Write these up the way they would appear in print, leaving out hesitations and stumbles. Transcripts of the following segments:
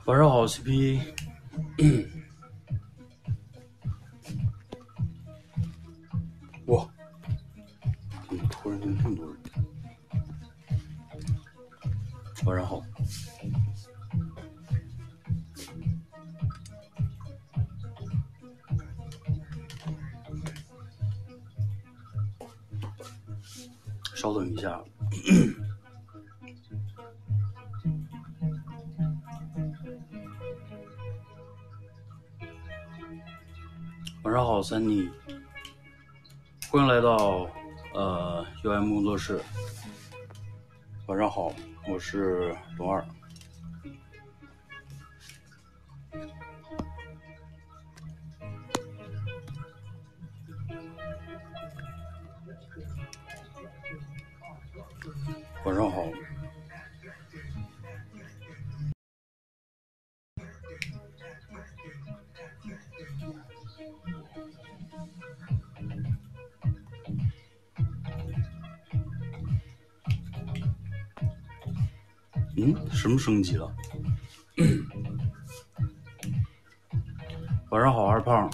晚上好 CP。哇，怎么突然间这么多人？晚上好。稍等一下。晚上好，Sunny，欢迎来到UM 工作室。晚上好，我是龙二。晚上好。什么升级了？晚上好，二胖。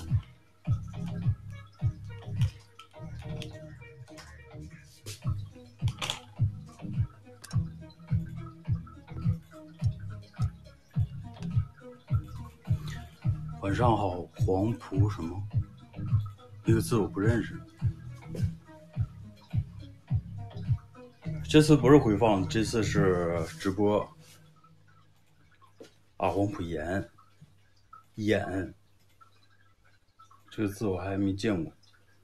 晚上好，黄埔什么？那个字我不认识。这次不是回放，这次是直播。黄埔岩，这个字我还没见过。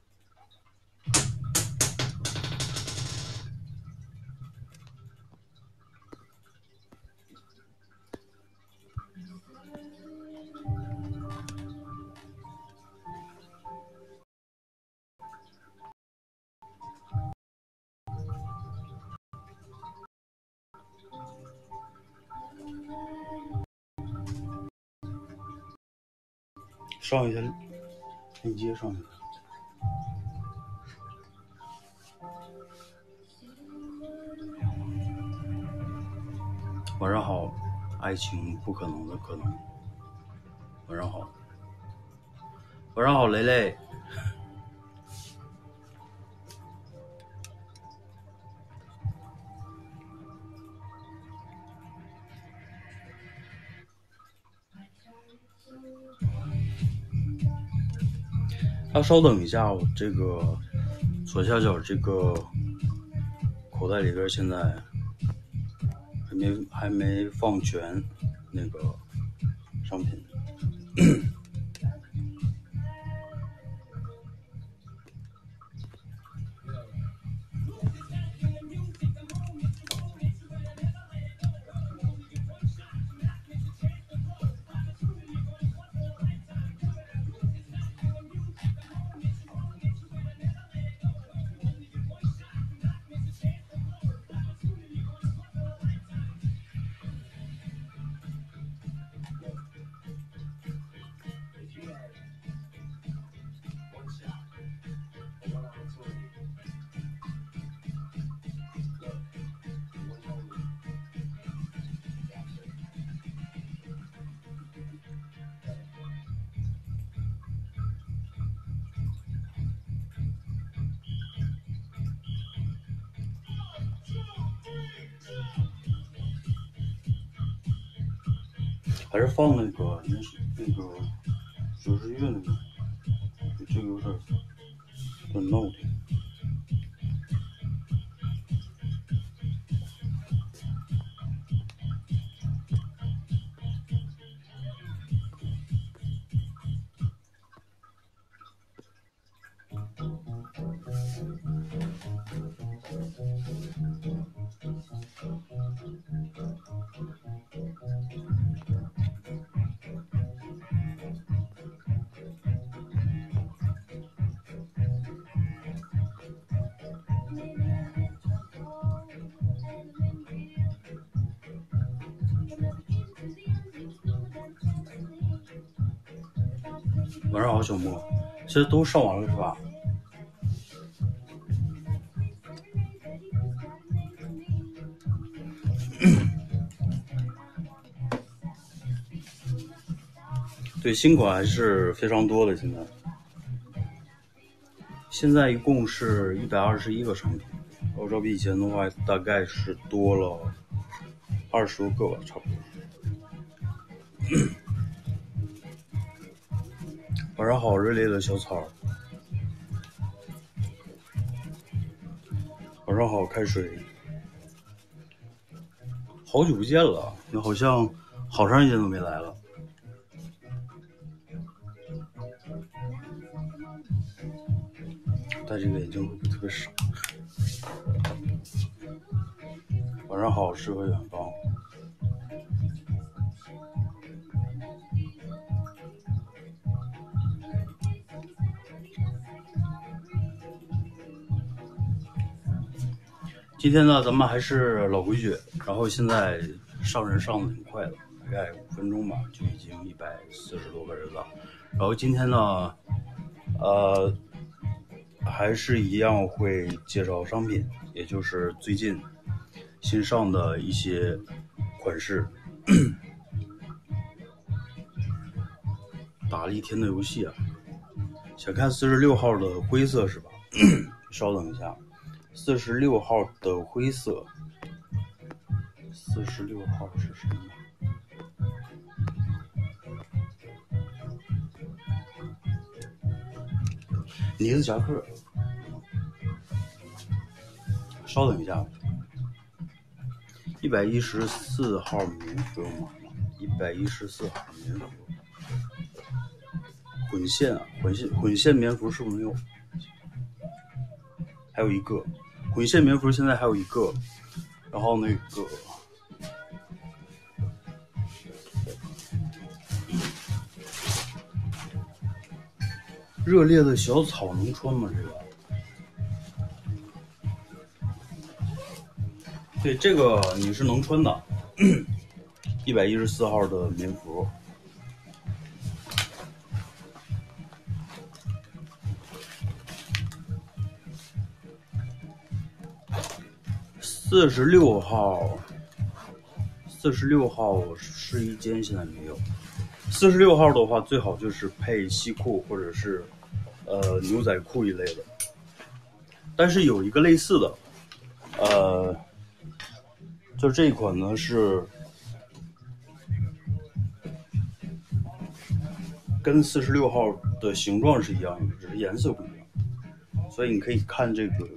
上一下链接上去。晚上好，爱情不可能的可能。晚上好。晚上好，雷雷。稍等一下，我这个左下角这个口袋里边现在还没放全那个商品。还是放那个爵士乐那个，这个有点闹挺。晚上好，小莫。其实都上完了是吧？ 对，新款还是非常多的。现在一共是121个商品，我照比以前的话，大概是多了20多个吧，差不多。晚上好，热烈的小草。晚上好，开水。好久不见了，你好像好长时间都没来了。戴这个眼镜会不会特别傻？晚上好，诗和远方。今天呢，咱们还是老规矩，然后现在上人上的挺快的，大概5分钟吧，就已经140多个人了。然后今天呢，还是一样会介绍商品，也就是最近新上的一些款式。打了一天的游戏啊，想看46号的灰色是吧？稍等一下，46号的灰色，46号是什么？呢子夹克，稍等一下，114号棉服有码吗？114号棉服，混线啊，混线棉服是不是没有？还有一个混线棉服，现在还有一个，然后那个热烈的小草能穿吗？这个？对，这个你是能穿的。114号的棉服。46号试衣间现在没有。46号的话，最好就是配西裤或者是牛仔裤一类的。但是有一个类似的，就这一款呢是跟46号的形状是一样的，只是颜色不一样。所以你可以看这个，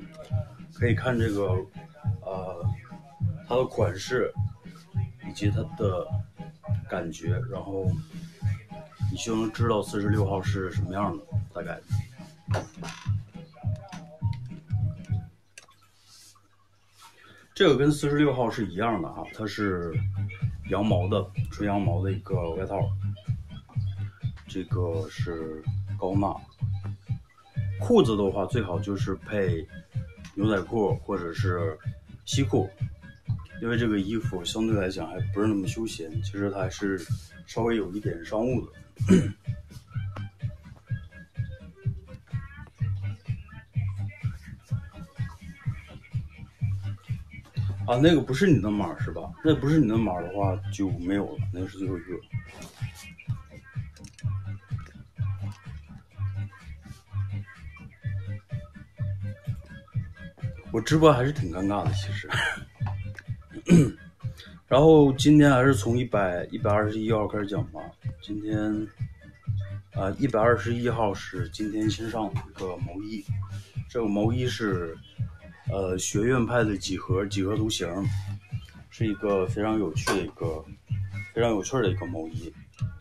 它的款式以及它的感觉，然后你就能知道46号是什么样的，大概。这个跟46号是一样的哈，它是羊毛的，纯羊毛的一个外套。这个是高纳。裤子的话，最好就是配牛仔裤或者是西裤，因为这个衣服相对来讲还不是那么休闲，其实它还是稍微有一点商务的。啊，那个不是你的码是吧？那不是你的码的话就没有了，那个是最后一个。我直播还是挺尴尬的，其实。然后今天还是从121号开始讲吧。今天121号是今天新上的一个毛衣，这个毛衣是学院派的几何图形，是一个非常有趣的一个毛衣。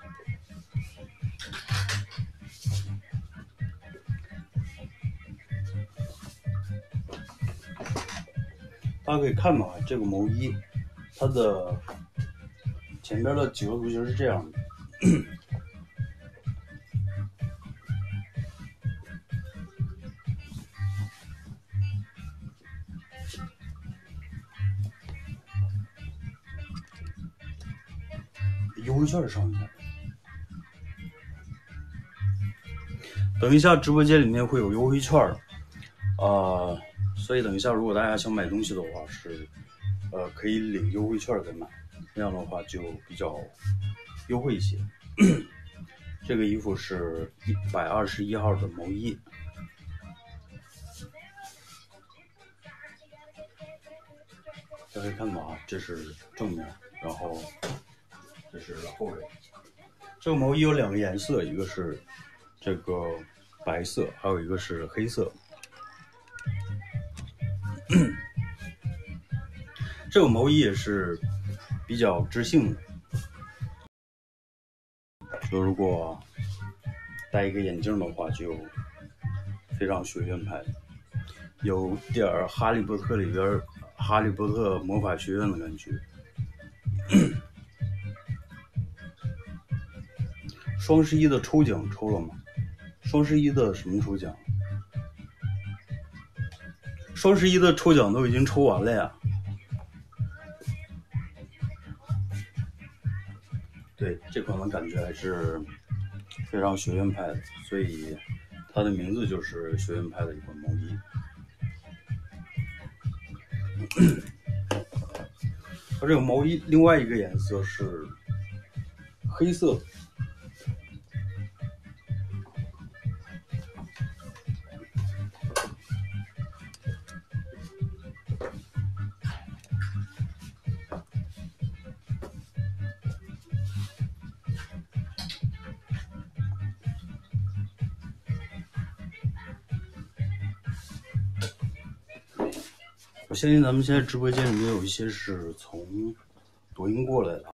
大家可以看到这个毛衣，它的前边的几何图形是这样的。优惠券上一下，等一下直播间里面会有优惠券，所以等一下如果大家想买东西的话是可以领优惠券再买，那样的话就比较优惠一些。 这个衣服是121号的毛衣。大家可以看到啊，这是正面，然后这是后背。这个毛衣有2个颜色，一个是这个白色，还有一个是黑色。这个毛衣也是比较知性的，就如果戴一个眼镜的话，就非常学院派，有点哈利波特里边哈利波特魔法学院的感觉。双11的抽奖抽了吗？双11的什么抽奖？双11的抽奖都已经抽完了呀。对，这款的感觉还是非常学院派的，所以它的名字就是学院派的一款毛衣。它这个毛衣另外一个颜色是黑色。我相信咱们现在直播间里面有一些是从抖音过来的，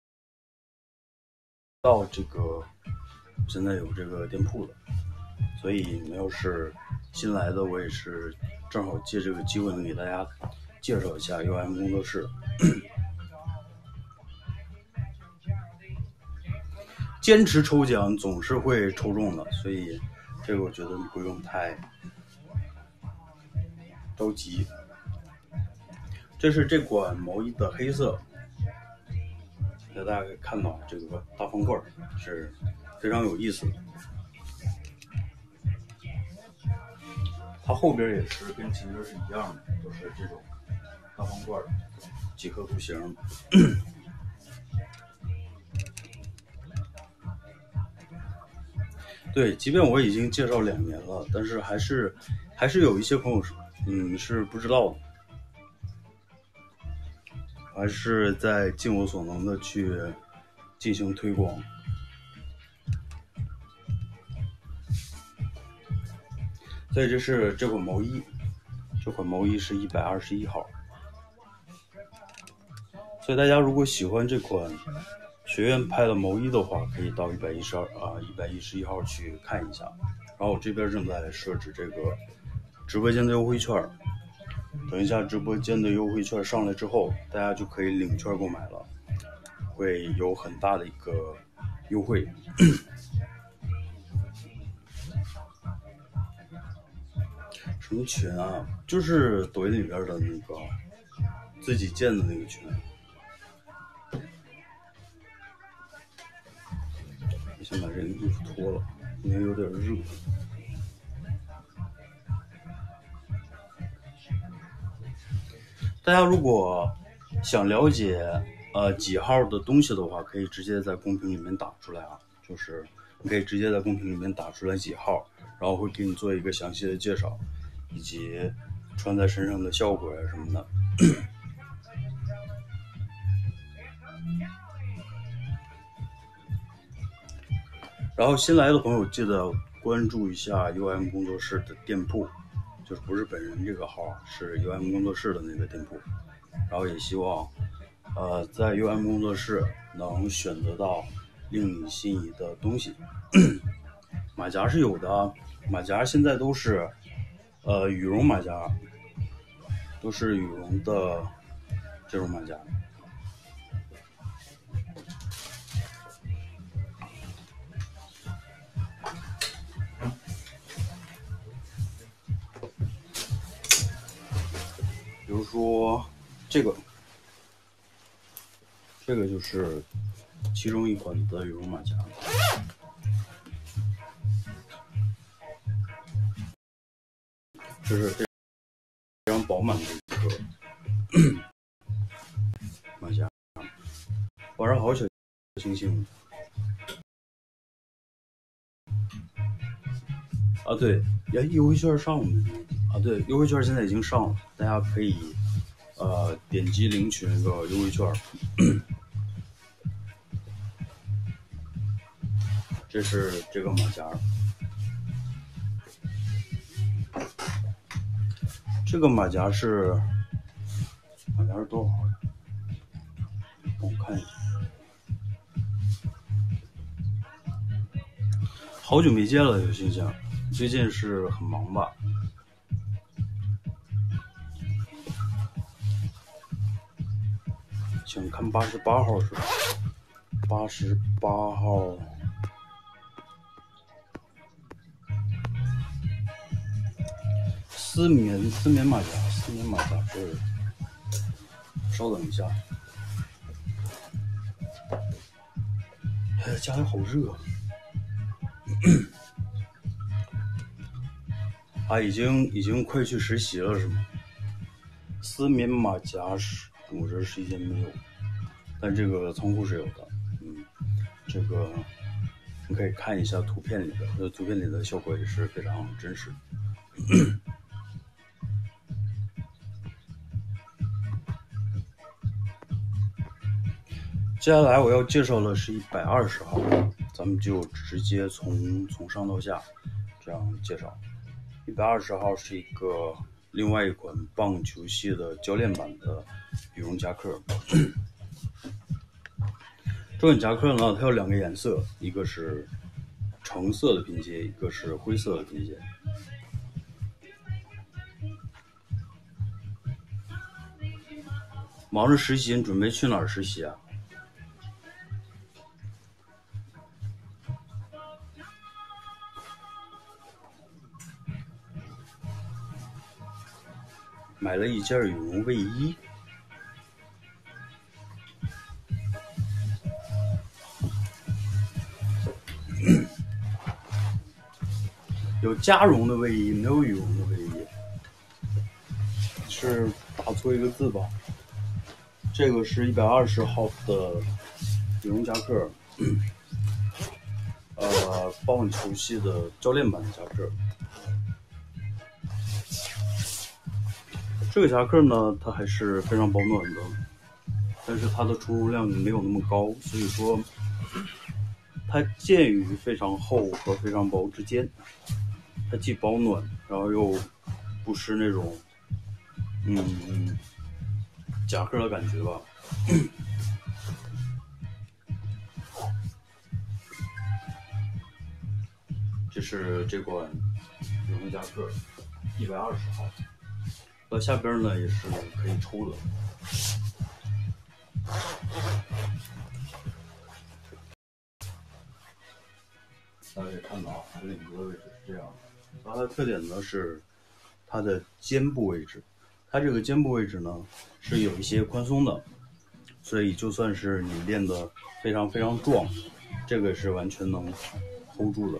到这个现在有这个店铺的，所以你们要是新来的，我也是正好借这个机会能给大家介绍一下 UM 工作室。坚持抽奖总是会抽中的，所以这个我觉得你不用太着急。这是这款毛衣的黑色，大家可以看到这个大方块是非常有意思的。它后边也是跟前面是一样的，都是这种大方块几何图形。对，即便我已经介绍2年了，但是还是有一些朋友是不知道的，还是在尽我所能的去进行推广。所以这是这款毛衣，这款毛衣是121号。所以大家如果喜欢这款学院派的毛衣的话，可以到121号去看一下。然后我这边正在设置这个直播间的优惠券，等一下直播间的优惠券上来之后，大家就可以领券购买了，会有很大的一个优惠。什么群啊？就是抖音里边的那个自己建的那个群。我先把这个衣服脱了，因为有点热。大家如果想了解几号的东西的话，可以直接在公屏里面打出来啊，就是你可以直接在公屏里面打出来几号，然后会给你做一个详细的介绍，以及穿在身上的效果呀什么的。然后新来的朋友记得关注一下 UM 工作室的店铺，就是不是本人这个号，是 UM 工作室的那个店铺。然后也希望在 UM 工作室能选择到令你心仪的东西。马甲是有的，马甲现在都是羽绒马甲，都是羽绒的这种马甲。比如说这个就是其中一款的羽绒马甲，就是非常饱满的一个马甲。晚上好，小星星。 啊，对，优惠券上了没啊？对，优惠券现在已经上了，大家可以点击领取那个优惠券。这是这个马甲，这个马甲是多少？我看一下，好久没见了，有形象，最近是很忙吧？请看88号是吧？88号。丝棉马甲，丝棉马甲是，稍等一下，哎，家里好热啊！已经快去实习了是吗？丝棉马甲是我这实习间没有，但这个仓库是有的。这个你可以看一下图片里的，图片里的效果也是非常真实。接下来我要介绍的是120号，咱们就直接从上到下这样介绍。120号是一个另外一款棒球系的教练版的羽绒夹克。这款夹克呢，它有2个颜色，一个是橙色的拼接，一个是灰色的拼接。忙着实习，你准备去哪儿实习啊？买了一件羽绒卫衣。有加绒的卫衣，没有羽绒的卫衣，是打错一个字吧？这个是120号的羽绒夹克，棒球系的教练版的夹克。这个夹克呢，它还是非常保暖的，但是它的出绒量没有那么高，所以说它介于非常厚和非常薄之间。它既保暖，然后又不失那种夹克的感觉吧。这是这款羽绒夹克，120号。到下边呢也是可以抽的。大家可以看到啊，它领子的位置是这样的。然后它的特点呢是它的肩部位置，它这个肩部位置呢是有一些宽松的，所以就算是你练得非常非常壮，这个是完全能 hold 住的。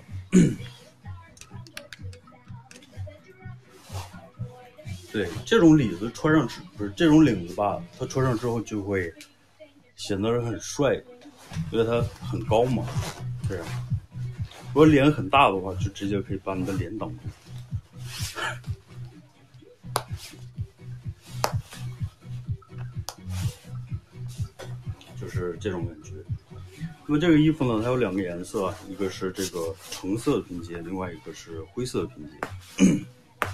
对，这种领子穿上不是这种领子吧，它穿上之后就会显得很帅，因为它很高嘛。是，如果脸很大的话，就直接可以把你的脸挡住。就是这种感觉。那么这个衣服呢，它有2个颜色，一个是这个橙色的拼接，另外一个是灰色的拼接。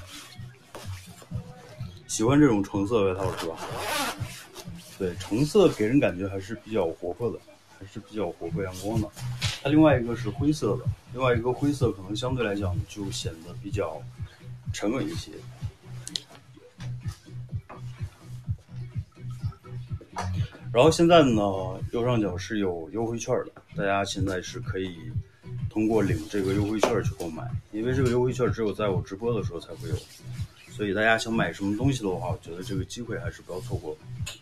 喜欢这种橙色外套是吧？对，橙色给人感觉还是比较活泼的，还是比较活泼阳光的。它另外一个是灰色的，另外一个灰色可能相对来讲就显得比较沉稳一些。然后现在呢，右上角是有优惠券的，大家现在是可以通过领这个优惠券去购买，因为这个优惠券只有在我直播的时候才会有，所以大家想买什么东西的话，我觉得这个机会还是不要错过。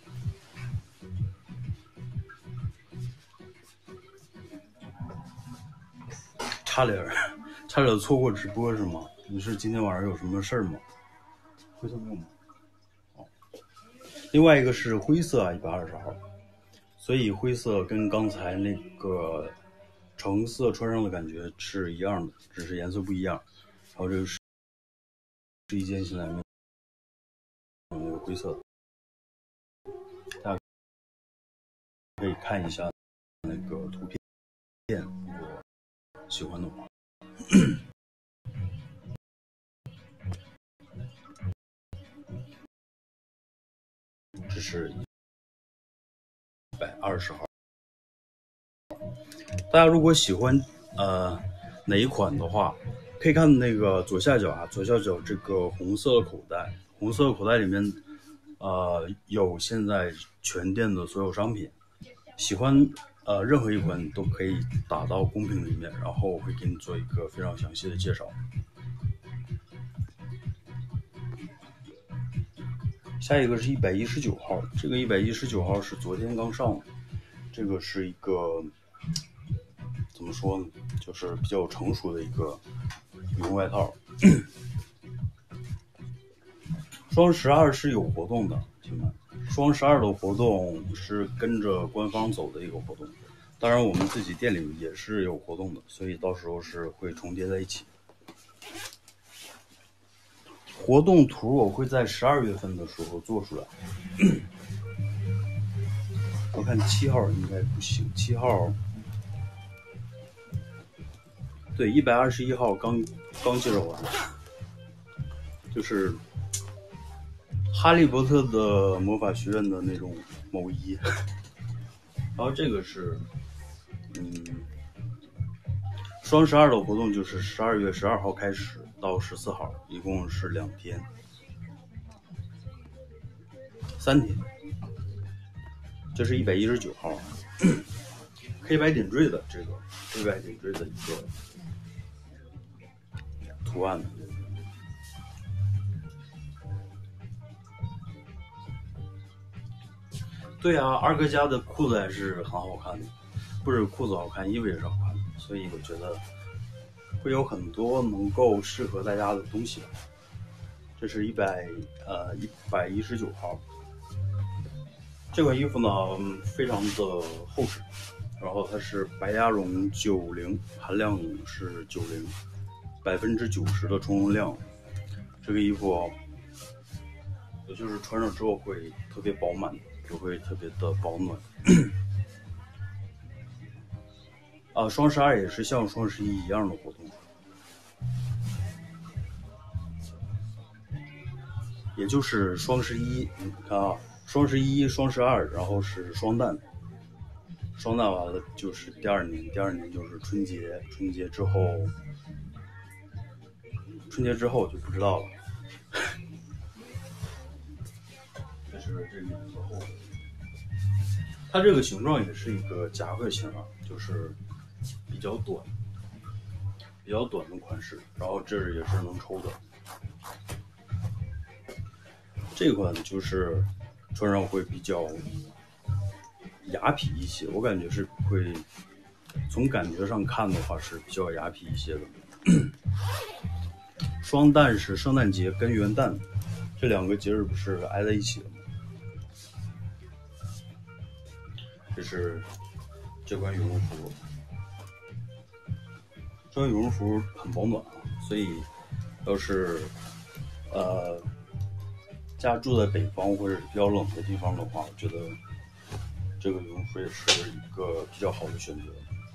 差点错过直播是吗？你是今天晚上有什么事儿吗？灰色没有吗？哦，另外一个是灰色啊，120号，所以灰色跟刚才那个橙色穿上的感觉是一样的，只是颜色不一样。 然后这个是一件现在那个灰色的，大家可以看一下那个图片，如果喜欢的话。这是120号。大家如果喜欢哪一款的话，可以看那个左下角啊，左下角这个红色的口袋，红色的口袋里面有现在全店的所有商品，喜欢任何一款都可以打到公屏里面，然后我会给你做一个非常详细的介绍。下一个是119号，这个119号是昨天刚上的，这个是一个怎么说呢，就是比较成熟的一个羽绒外套。双12是有活动的，亲们，双12的活动是跟着官方走的一个活动，当然我们自己店里也是有活动的，所以到时候是会重叠在一起。活动图我会在12月份的时候做出来。我看7号应该不行，7号对121号刚介绍完，就是哈利波特的魔法学院的那种毛衣。然后这个是双12的活动，就是12月12号开始到14号，一共是2天3天。这是119号，黑白点缀的这个黑白点缀的一个图案。对啊，二哥家的裤子还是很好看的，不止裤子好看，衣服也是好看的，所以我觉得会有很多能够适合大家的东西。这是119号，这款衣服呢非常的厚实，然后它是白鸭绒90，含量是90%，90%的充绒量。这个衣服也就是穿上之后会特别饱满，就会特别的保暖。双12也是像双11一样的活动，也就是双11，你看啊，双11、双12，然后是双旦，双旦完了就是第二年就是春节，春节之后就不知道了。这是这个之后，它这个形状也是一个夹克型啊，就是比较短的款式，然后这也是能抽的。这款就是穿上会比较雅痞一些，我感觉是会从感觉上看的话是比较雅痞一些的。双旦是圣诞节跟元旦这2个节日不是挨在一起的吗？这是这款羽绒服，这款羽绒服很保暖啊，所以要是家住在北方或者是比较冷的地方的话，我觉得这个羽绒服也是一个比较好的选择。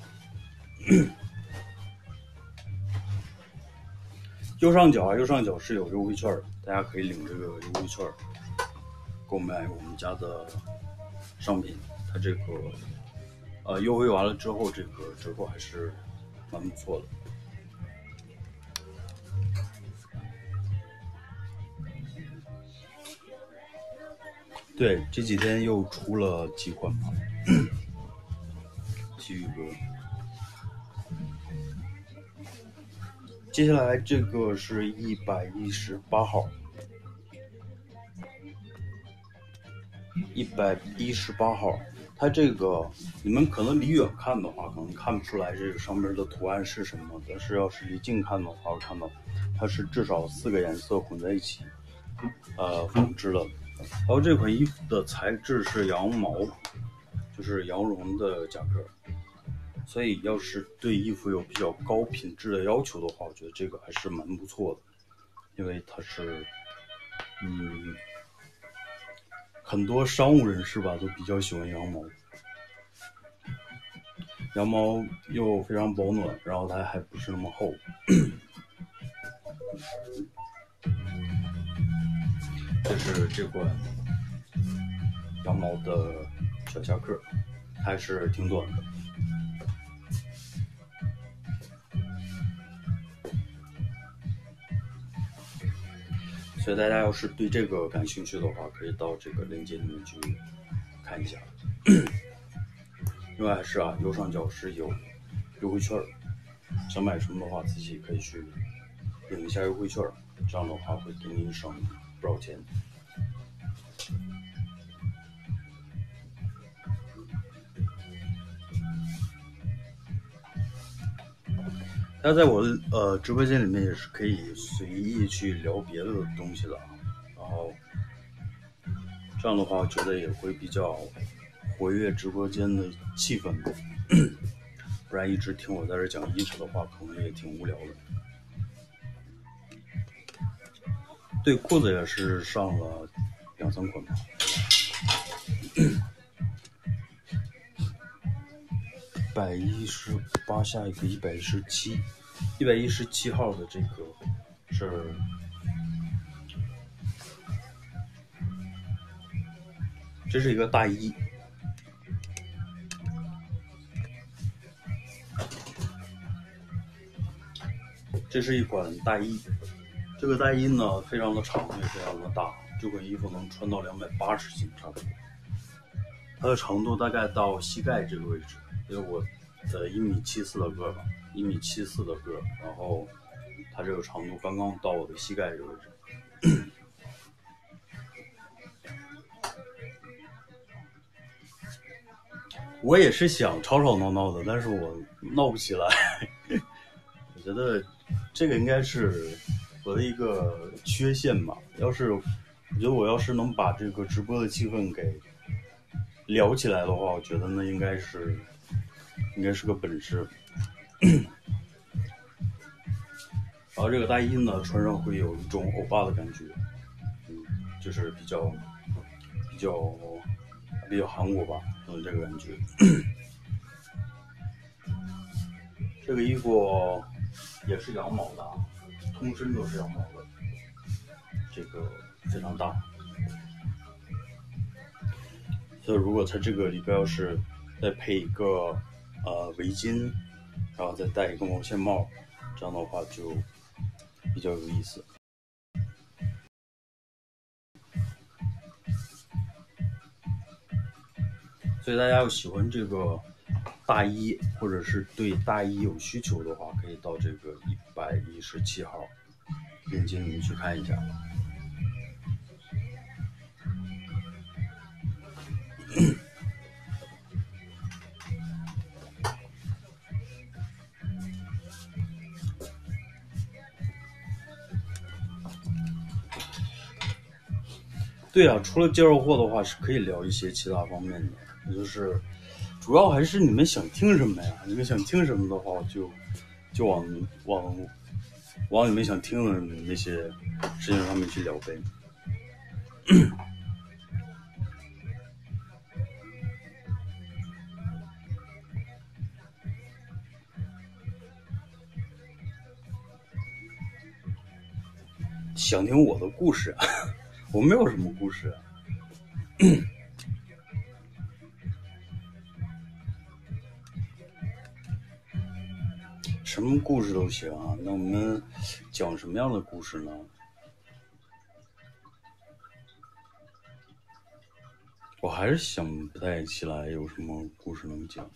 右上角是有优惠券的，大家可以领这个优惠券购买我们家的商品。它这个优惠完了之后，这个折扣还是蛮不错的。对，这几天又出了几款嘛，体育哥。接下来这个是118号，118号，它这个你们可能离远看的话，可能看不出来这个上面的图案是什么，但是要是离近看的话，我看到它是至少4个颜色混在一起，缝制了。然后这款衣服的材质是羊毛，就是羊绒的夹克， 所以要是对衣服有比较高品质的要求的话，我觉得这个还是蛮不错的，因为它是很多商务人士吧都比较喜欢羊毛，羊毛又非常保暖，然后它还不是那么厚。这是这款羊毛的小夹克，还是挺短的。所以大家要是对这个感兴趣的话，可以到这个链接里面去看一下。另外是右上角是有优惠券，想买什么的话自己可以去领一下优惠券，这样的话会给你省不少钱。大家在我的直播间里面也是可以随意去聊别的东西的，然后这样的话我觉得也会比较活跃直播间的气氛，不然一直听我在这讲衣服的话可能也挺无聊的。对，裤子也是上了2-3款吧。118下一个117号的这个是这是一个大衣，这是一款大衣，这个大衣呢非常的长也非常的大，这款衣服能穿到280斤差不多，它的长度大概到膝盖这个位置，因为我1.74米的个吧，1.74米的个，然后它这个长度刚刚到我的膝盖这个位置。我也是想吵吵闹闹的，但是我闹不起来。我觉得这个应该是我的一个缺陷吧。我觉得我要是能把这个直播的气氛给聊起来的话，我觉得那应该是个本事。然后这个大衣呢，穿上会有一种欧巴的感觉，就是比较韩国吧，这个感觉。这个衣服也是羊毛的，通身都是羊毛的，这个非常大。所以如果它这个里边要是再配一个围巾，然后再戴一个毛线帽，这样的话就比较有意思。所以大家要喜欢这个大衣，或者是对大衣有需求的话，可以到这个117号链接里面去看一下。对啊，除了介绍货的话，是可以聊一些其他方面的，也就是主要还是你们想听什么呀？你们想听什么的话，就往你们想听的那些事情上面去聊呗。想听我的故事啊？我没有什么故事啊。什么故事都行啊，那我们讲什么样的故事呢？我还是想不太起来有什么故事能讲。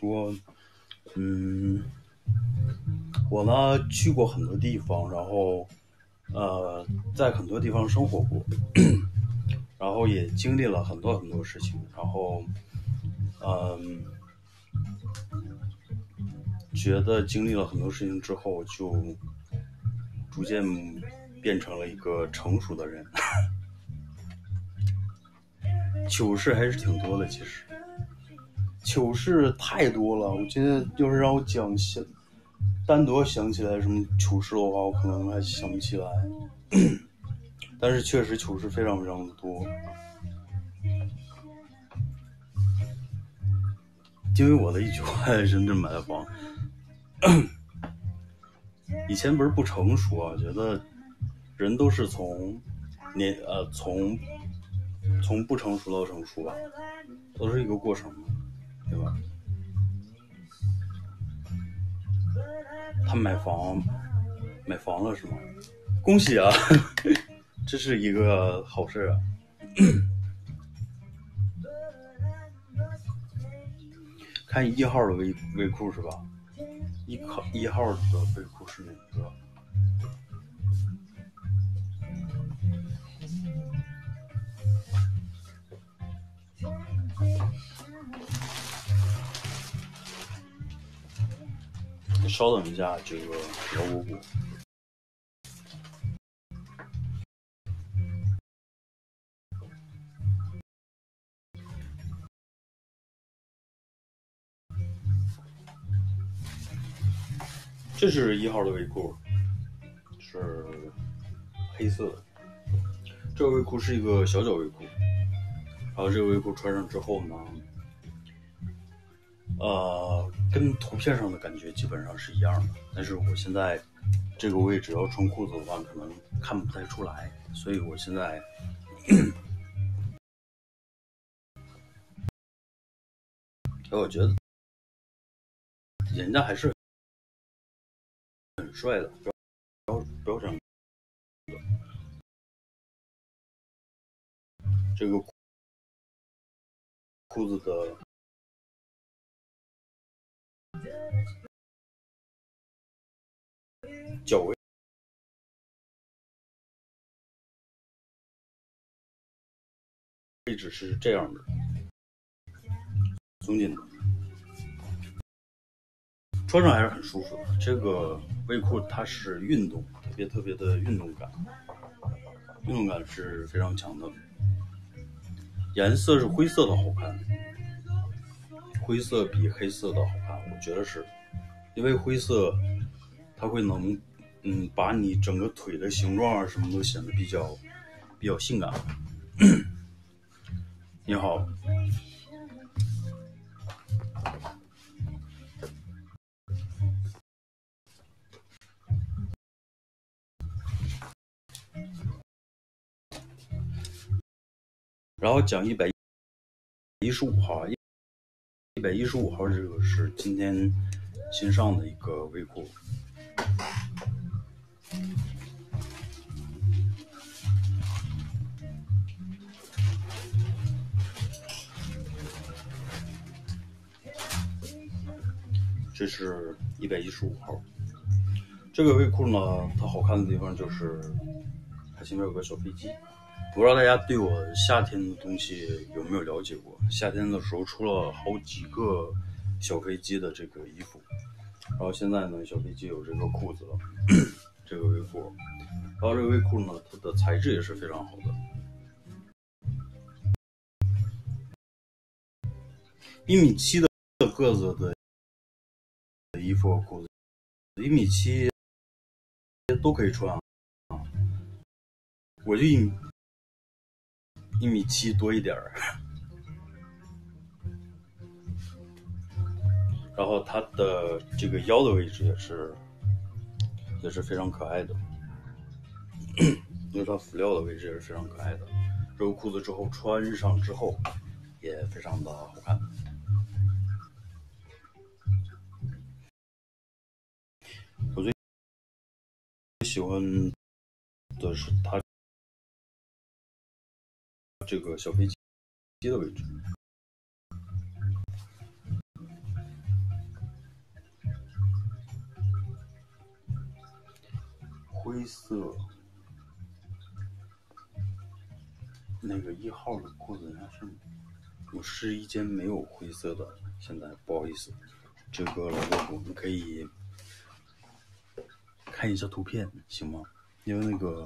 我呢去过很多地方，然后在很多地方生活过，然后也经历了很多很多事情，然后觉得经历了很多事情之后，就逐渐变成了一个成熟的人。糗事还是挺多的，其糗事太多了，我觉得要是让我单独想起来什么糗事的话，我可能还想不起来。但是确实糗事非常非常的多，因为我的一句话在深圳买的房。以前不成熟啊，觉得人都是从不成熟到成熟吧，都是一个过程，对吧？他买房了是吗？恭喜啊，这是一个好事啊。看1号的微库是吧？一号的微库是哪个？你稍等一下，这个老五谷。这是1号的微库，是黑色的。这个微库是一个小脚微库，然后这个微库穿上之后呢，跟图片上的感觉基本上是一样的，但是我现在这个位置要穿裤子的话，可能看不太出来，所以我现在我觉得人家还是很帅的，不要这样。这个裤子的脚位置是这样的，松紧的，穿上还是很舒服的。这个微裤它是运动，特别的运动感，运动感是非常强的。颜色是灰色的好看，灰色比黑色的好看，我觉得是，因为灰色它会把你整个腿的形状啊什么都显得比较性感。你好。然后讲115号，115号这个是今天新上的一个微库。这是115号。这个微库呢，它好看的地方就是它前面有个小飞机。不知道大家对我夏天的东西有没有了解过？夏天的时候出了好几个小飞机的这个衣服，然后现在呢，小飞机有这个裤子了，这个微裤，然后这个微裤呢，它的材质也是非常好的。1.7米的个子的衣服和裤子，1.7米都可以穿啊，我就1.7米多一点儿。然后它的这个腰的位置也是非常可爱的，因为它辅料的位置也是非常可爱的。这个裤子之后穿上之后也非常的好看。我最喜欢的是它这个小飞机的位置。灰色那个1号的裤子应该是我试衣间没有灰色的，现在不好意思。这个老哥我们可以看一下图片行吗？因为那个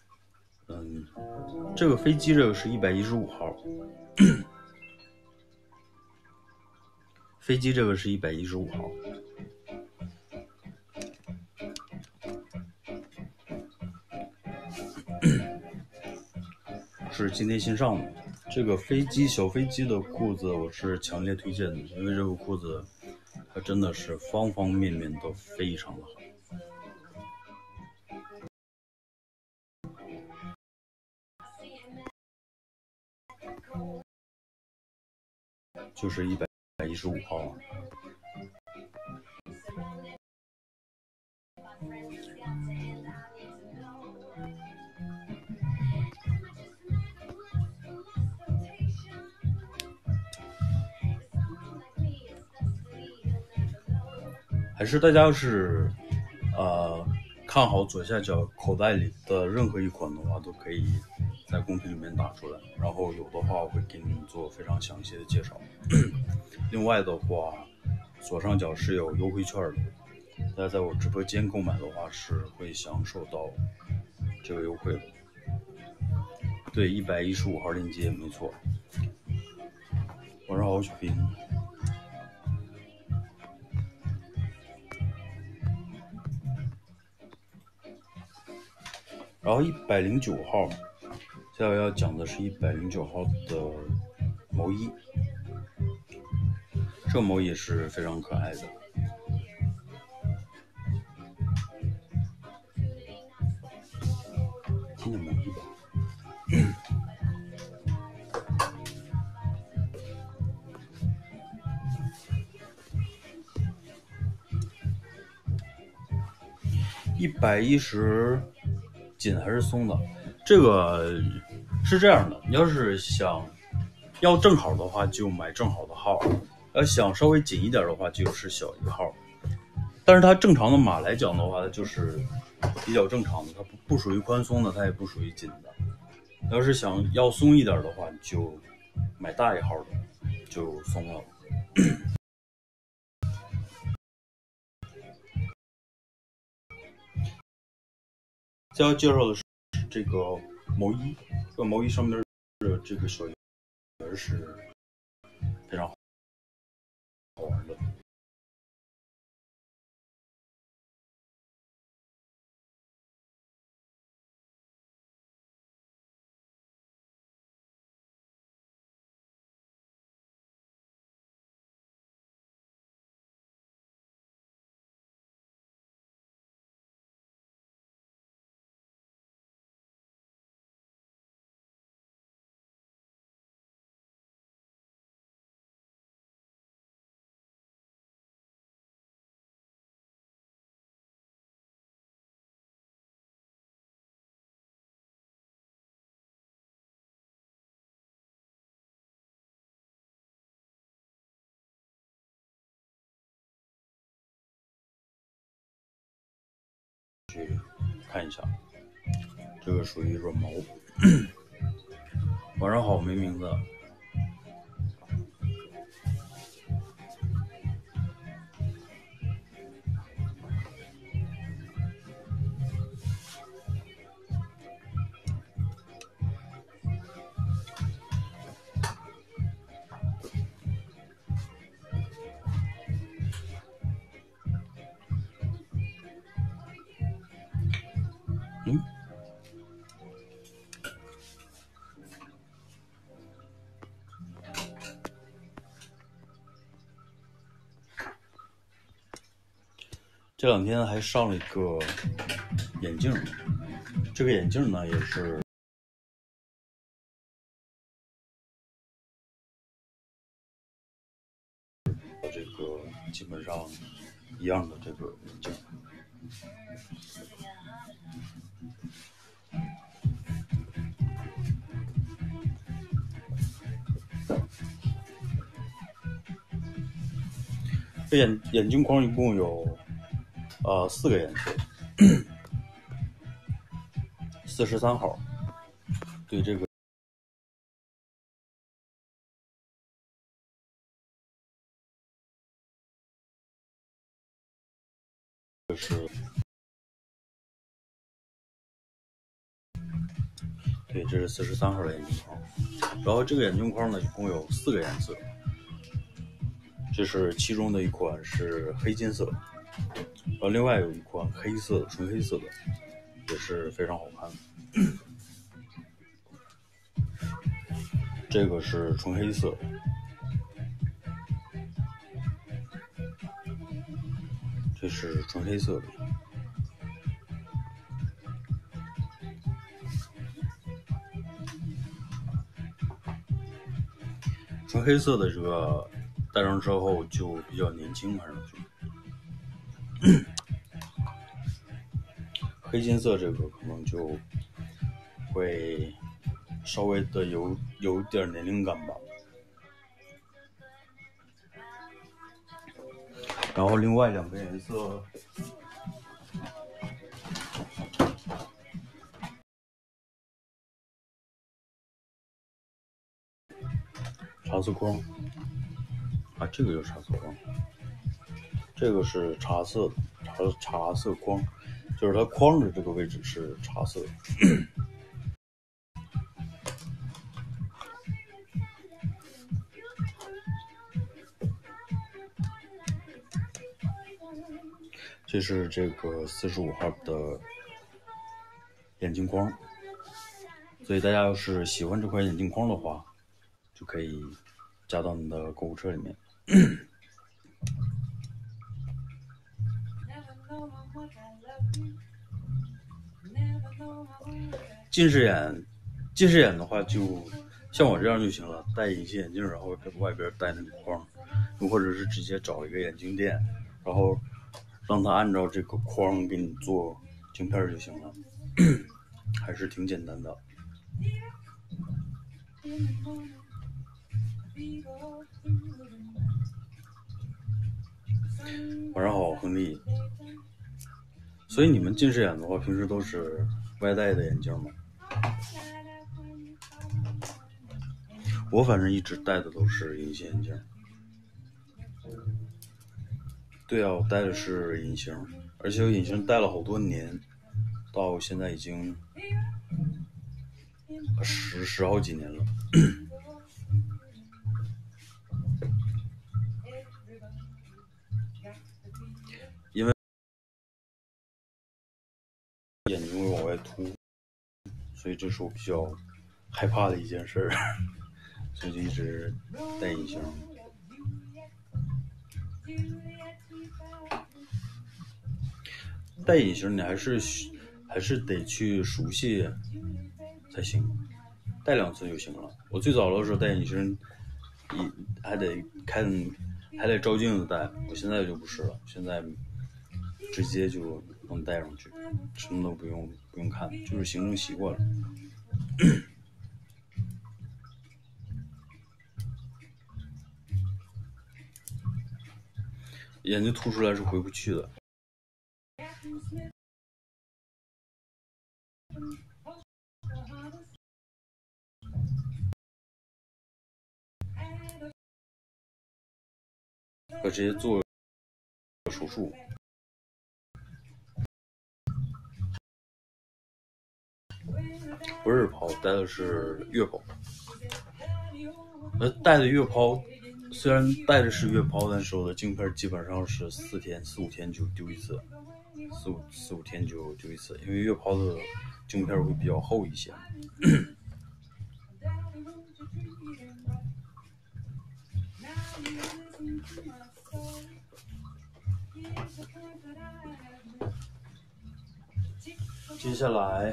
这个飞机这个是115号。 飞机这个是115号。是今天新上的这个小飞机的裤子，我是强烈推荐的，因为这个裤子它真的是方方面面都非常的好。就是115号啊。还是大家要是看好左下角口袋里的任何一款的话，都可以在公屏里面打出来，然后有的话我会给你们做非常详细的介绍。另外的话，左上角是有优惠券的，大家在我直播间购买的话是会享受到这个优惠的。对，115号链接没错。晚上好，雪冰。然后109号，下来要讲的是109号的毛衣，这个毛衣也是非常可爱的。听见毛衣吧。110紧还是松的？这个是这样的，你要是想要正好的话，就买正好的号；要想稍微紧一点的话，就是小一个号。但是它正常的码来讲的话，它就是比较正常的，它不属于宽松的，它也不属于紧的。要是想要松一点的话，就买大一号的，就松了。再要介绍的是这个毛衣，这个毛衣上面的这个小圆是非常好玩的。去看一下，这个属于软毛。晚上好，没名字。这两天还上了一个眼镜，这个眼镜呢也是这个基本上一样的这个眼镜。这眼镜框一共有4个颜色，43号。对这个是，对，这是43号的眼镜框。然后这个眼镜框呢，一共有4个颜色。 这是其中的一款是黑金色，然后另外有一款黑色的纯黑色的，也是非常好看的。这个是纯黑色，这是纯黑色的。纯黑色的这个戴上之后就比较年轻，看上去。黑金色这个可能就会稍微的有点年龄感吧。然后另外两个颜色，茶色光啊，这个就是茶色光，这个是茶色的茶色光，就是它框的这个位置是茶色的。这是这个45号的眼镜框，所以大家要是喜欢这块眼镜框的话，就可以加到你的购物车里面。近视眼的话，就像我这样就行了，戴隐形眼镜，然后外边戴那个框，或者是直接找一个眼镜店，然后让他按照这个框给你做镜片就行了，还是挺简单的。晚上好，亨利。所以你们近视眼的话，平时都是外戴的眼镜吗？我反正一直戴的都是隐形眼镜。对啊，我戴的是隐形，而且我隐形戴了好多年，到现在已经十好几年了。因为眼睛会往外凸，所以这是我比较害怕的一件事，所以就一直戴隐形。戴隐形你还是得去熟悉才行，戴2次就行了。我最早的时候戴隐形，还得照镜子戴，我现在就不是了，现在直接就能戴上去，什么都不用看，就是形成习惯了。眼睛凸出来是回不去的。可直接做手术。不是日抛，戴的是月抛。戴的月抛，虽然戴的是月抛，但是我的镜片基本上是45天就丢一次，4、5天就丢一次，因为月抛的镜片会比较厚一些。接下来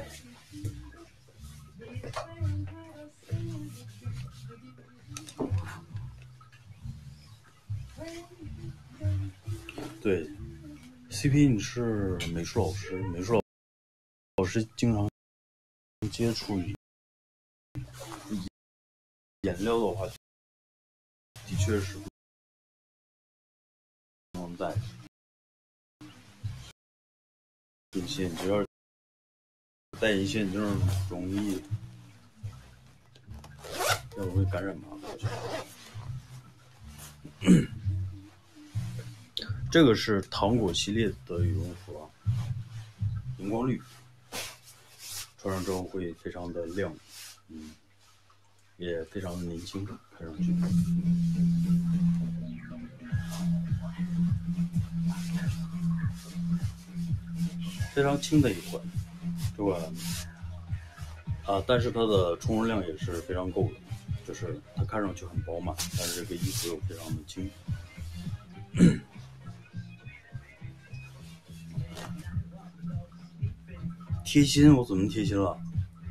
对 CP 你是美术老师，美术老师经常接触颜料的话，的确是不能戴。隐形眼镜戴隐形眼镜容易感染吧？这个是糖果系列的羽绒服啊，荧光绿，穿上之后会非常的亮，也非常的年轻，看上去。 非常轻的一款，这款但是它的充绒量也是非常够的，就是它看上去很饱满，但是这个衣服又非常的轻。贴心，我怎么贴心了？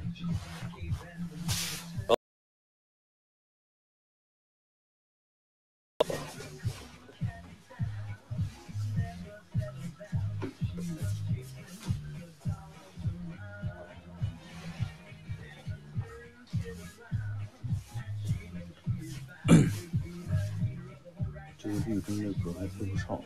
这个绿跟这个还配不上。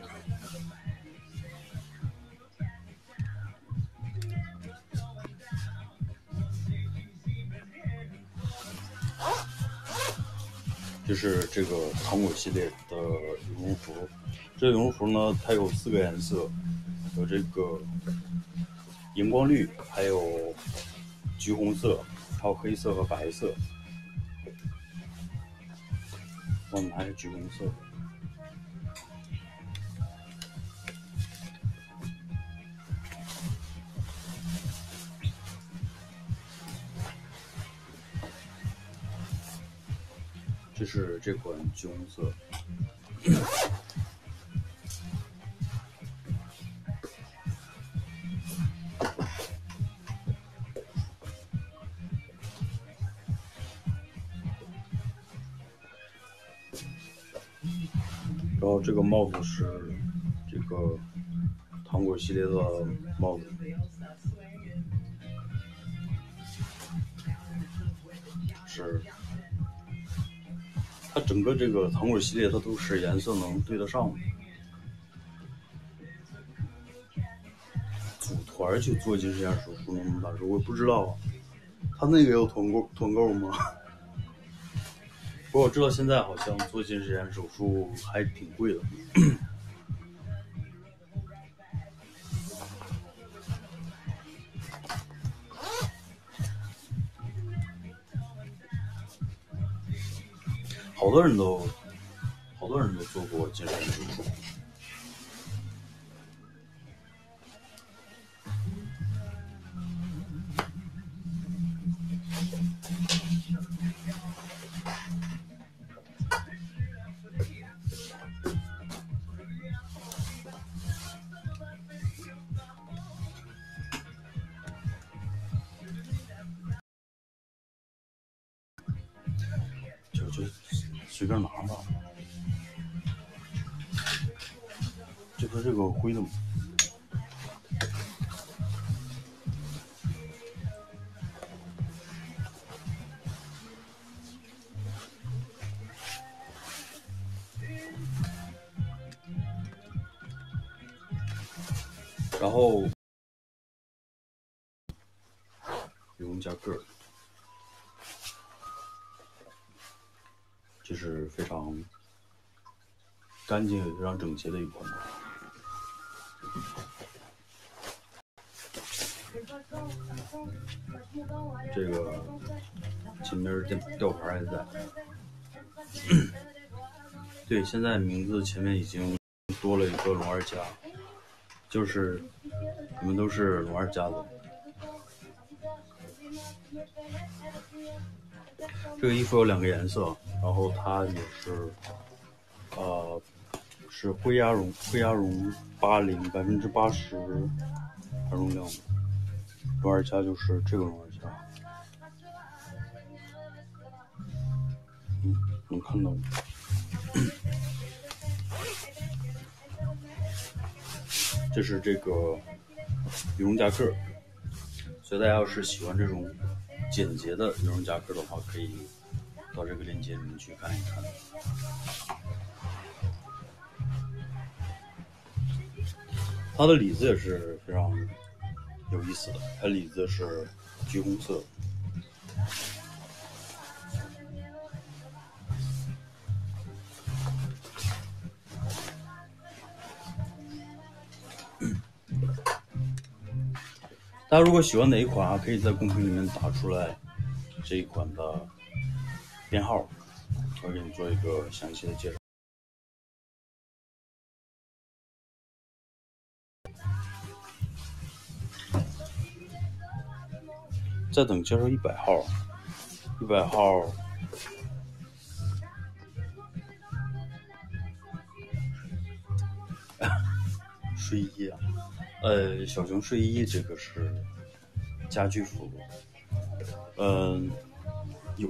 就是这个糖果系列的羽绒服，这个羽绒服呢，它有4个颜色，有这个荧光绿，还有橘红色，还有黑色和白色。我们还是橘红色。这是这款橘红色。然后这个帽子是这个糖果系列的帽子，是它整个这个糖果系列它都是颜色能对得上的。组团去做近视眼手术那么大事，我也不知道，他那个有团购吗？不过我知道现在好像做近视眼手术还挺贵的。好多人都做过近视眼手术。就随便拿吧，这和这个灰的。然后羽绒夹克，这是非常干净也非常整洁的一款。这个前面吊牌还在。对，现在名字前面已经多了一个龙二家，就是你们都是龙二家的。这个衣服有2个颜色，然后它也是是灰鸭绒80%含绒量的。龙二家就是这个龙二家，能看到吗？这是这个羽绒夹克，所以大家要是喜欢这种简洁的羽绒夹克的话，可以到这个链接里面去看一看。它的里子也是非常有意思的，它里子是橘红色。大家如果喜欢哪一款可以在公屏里面打出来这一款的编号，我给你做一个详细的介绍。 再等介绍100号，100号睡衣啊，小熊睡衣这个是家居服，有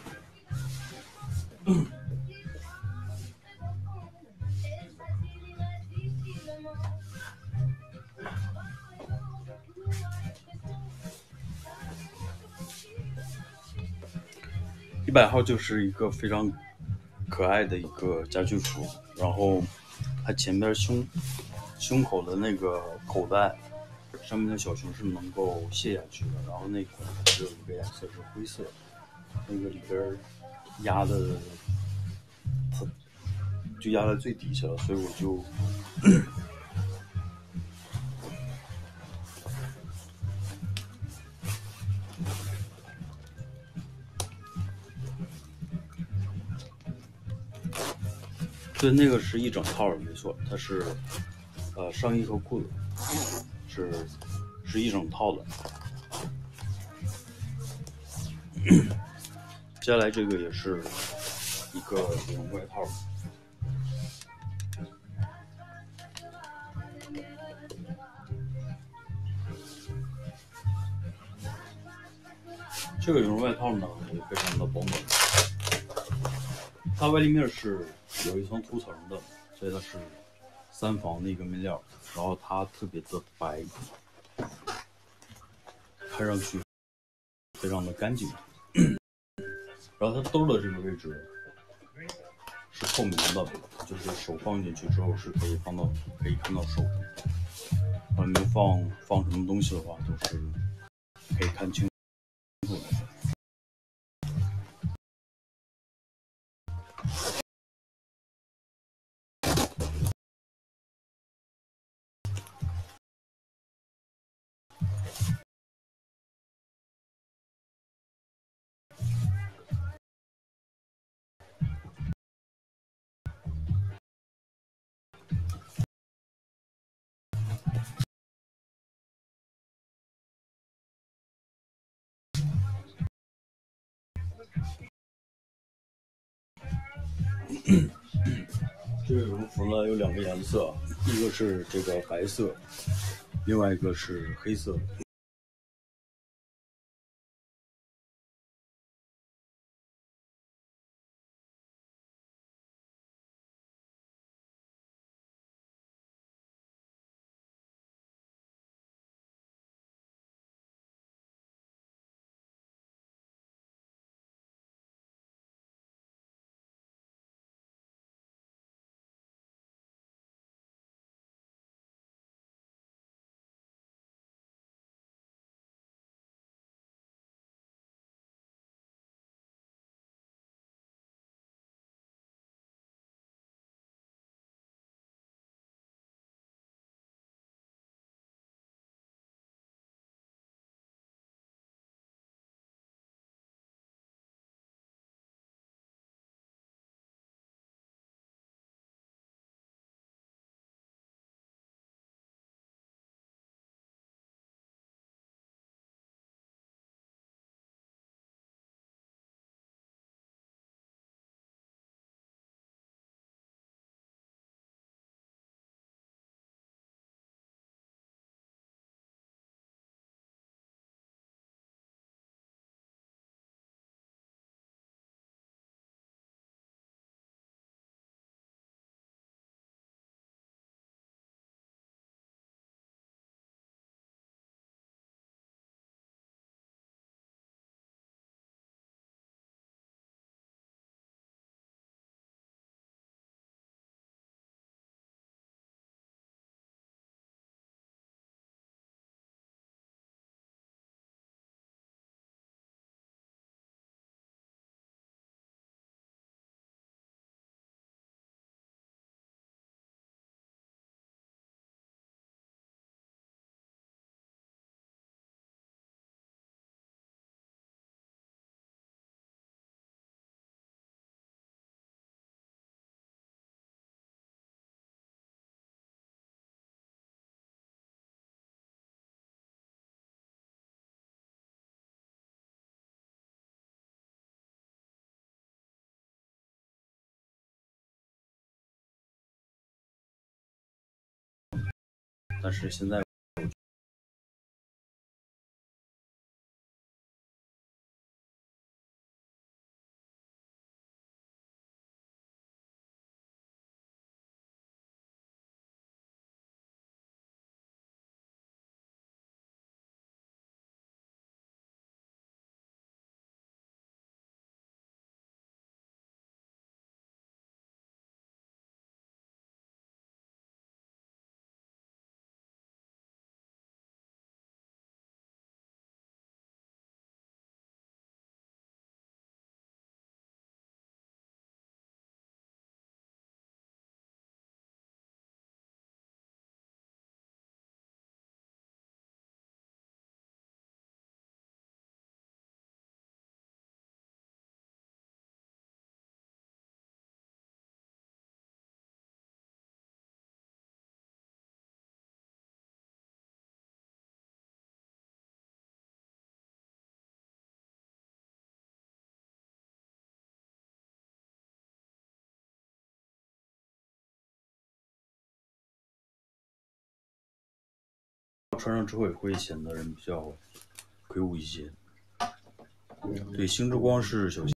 100号就是一个非常可爱的一个家居服，然后它前边胸口的那个口袋上面的小熊是能够卸下去的，然后那款只有一个颜色是灰色，那个里边压的它就压在最底下了，所以我就对，那个是一整套的，没错，它是上衣和裤子是一整套的。接下来这个也是一个羽绒外套，这个羽绒外套呢也非常的保暖，它外立面是有一层涂层的，所以它是3防的一个面料，然后它特别的白，看上去非常的干净。然后它兜的这个位置是透明的，就是手放进去之后是可以看到手的，里面放什么东西的话都是可以看清楚的。这个羽绒服呢有2个颜色，一个是这个白色，另外一个是黑色。 但是现在穿上之后也会显得人比较魁梧一些。对，星之光是小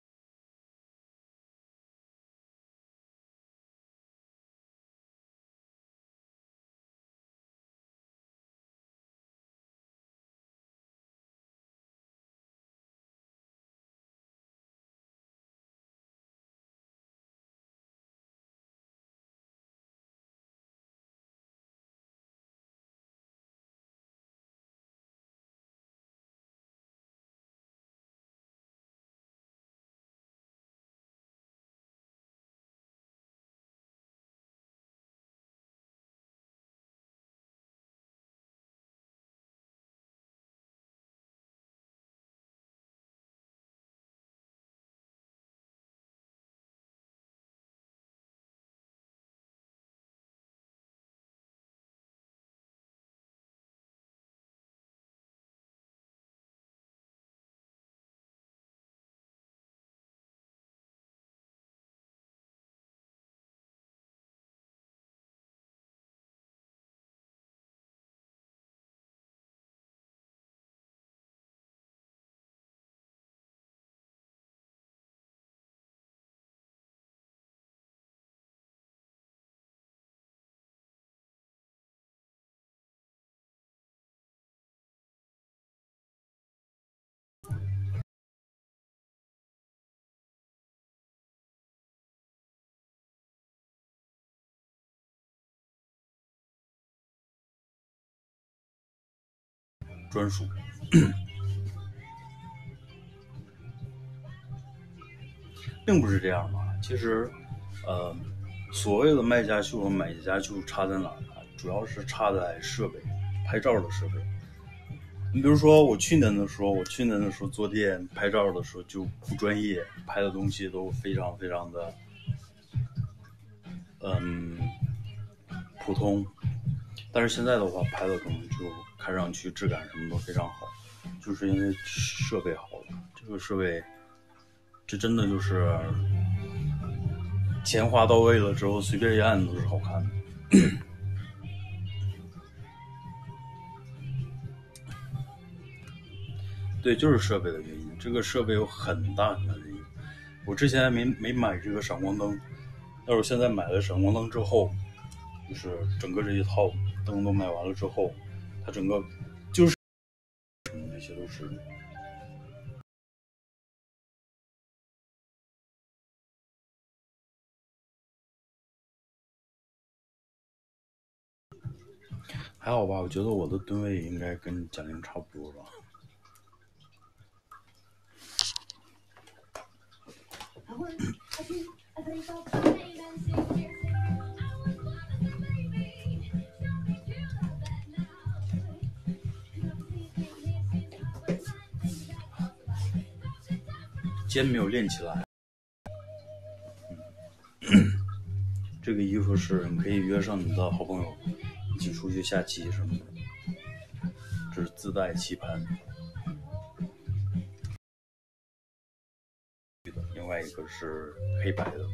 专属。并不是这样的。其实，所谓的卖家秀和买家秀差在哪儿呢？主要是差在设备，拍照的设备。你比如说，我去年的时候做店拍照的时候就不专业，拍的东西都非常非常的，普通。但是现在的话，拍的可能就看上去质感什么都非常好，就是因为设备好了。这个设备，这真的就是钱花到位了之后，随便一按都是好看的。对，就是设备的原因。这个设备有很大很大的原因。我之前没买这个闪光灯，但是我现在买了闪光灯之后，就是整个这一套灯都买完了之后，它整个就是那些都是。还好吧，我觉得我的吨位应该跟贾玲差不多吧。肩没有练起来。这个衣服是你可以约上你的好朋友一起出去下棋什么的，这是自带棋盘。另外一个是黑白的。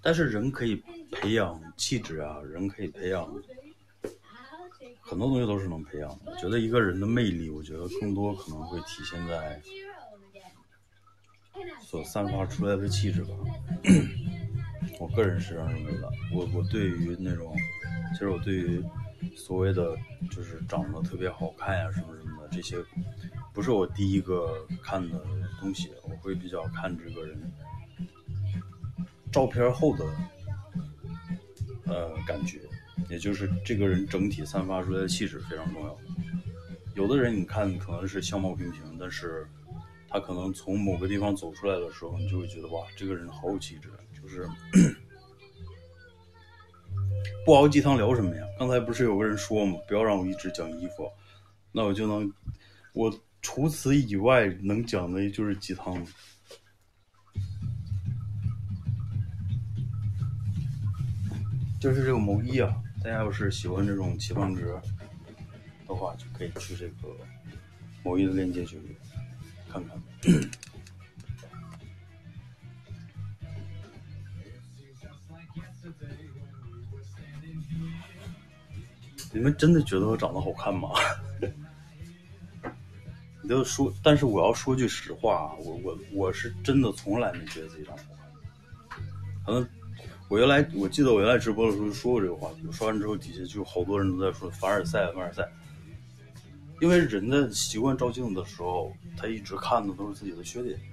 但是人可以培养气质啊，人可以培养很多东西都是能培养的。我觉得一个人的魅力，我觉得更多可能会体现在所散发出来的气质吧。我个人是这样认为的。我对于那种，其实我对于所谓的就是长得特别好看呀、什么什么的，这些不是我第一个看的东西，我会比较看这个人照片后的感觉，也就是这个人整体散发出来的气质非常重要。有的人你看可能是相貌平平，但是他可能从某个地方走出来的时候，你就会觉得哇，这个人好有气质。就是不熬鸡汤聊什么呀？刚才不是有个人说吗？不要让我一直讲衣服，那我就能，我除此以外能讲的就是鸡汤。就是这个毛衣啊，大家要是喜欢这种齐方格的话，就可以去这个毛衣的链接去看看。你们真的觉得我长得好看吗？你就说，但是我要说句实话啊，我是真的从来没觉得自己长得好看。可能我记得我原来直播的时候说过这个话题，我说完之后底下就好多人都在说凡尔赛，因为人在习惯照镜子的时候，他一直看的都是自己的缺点。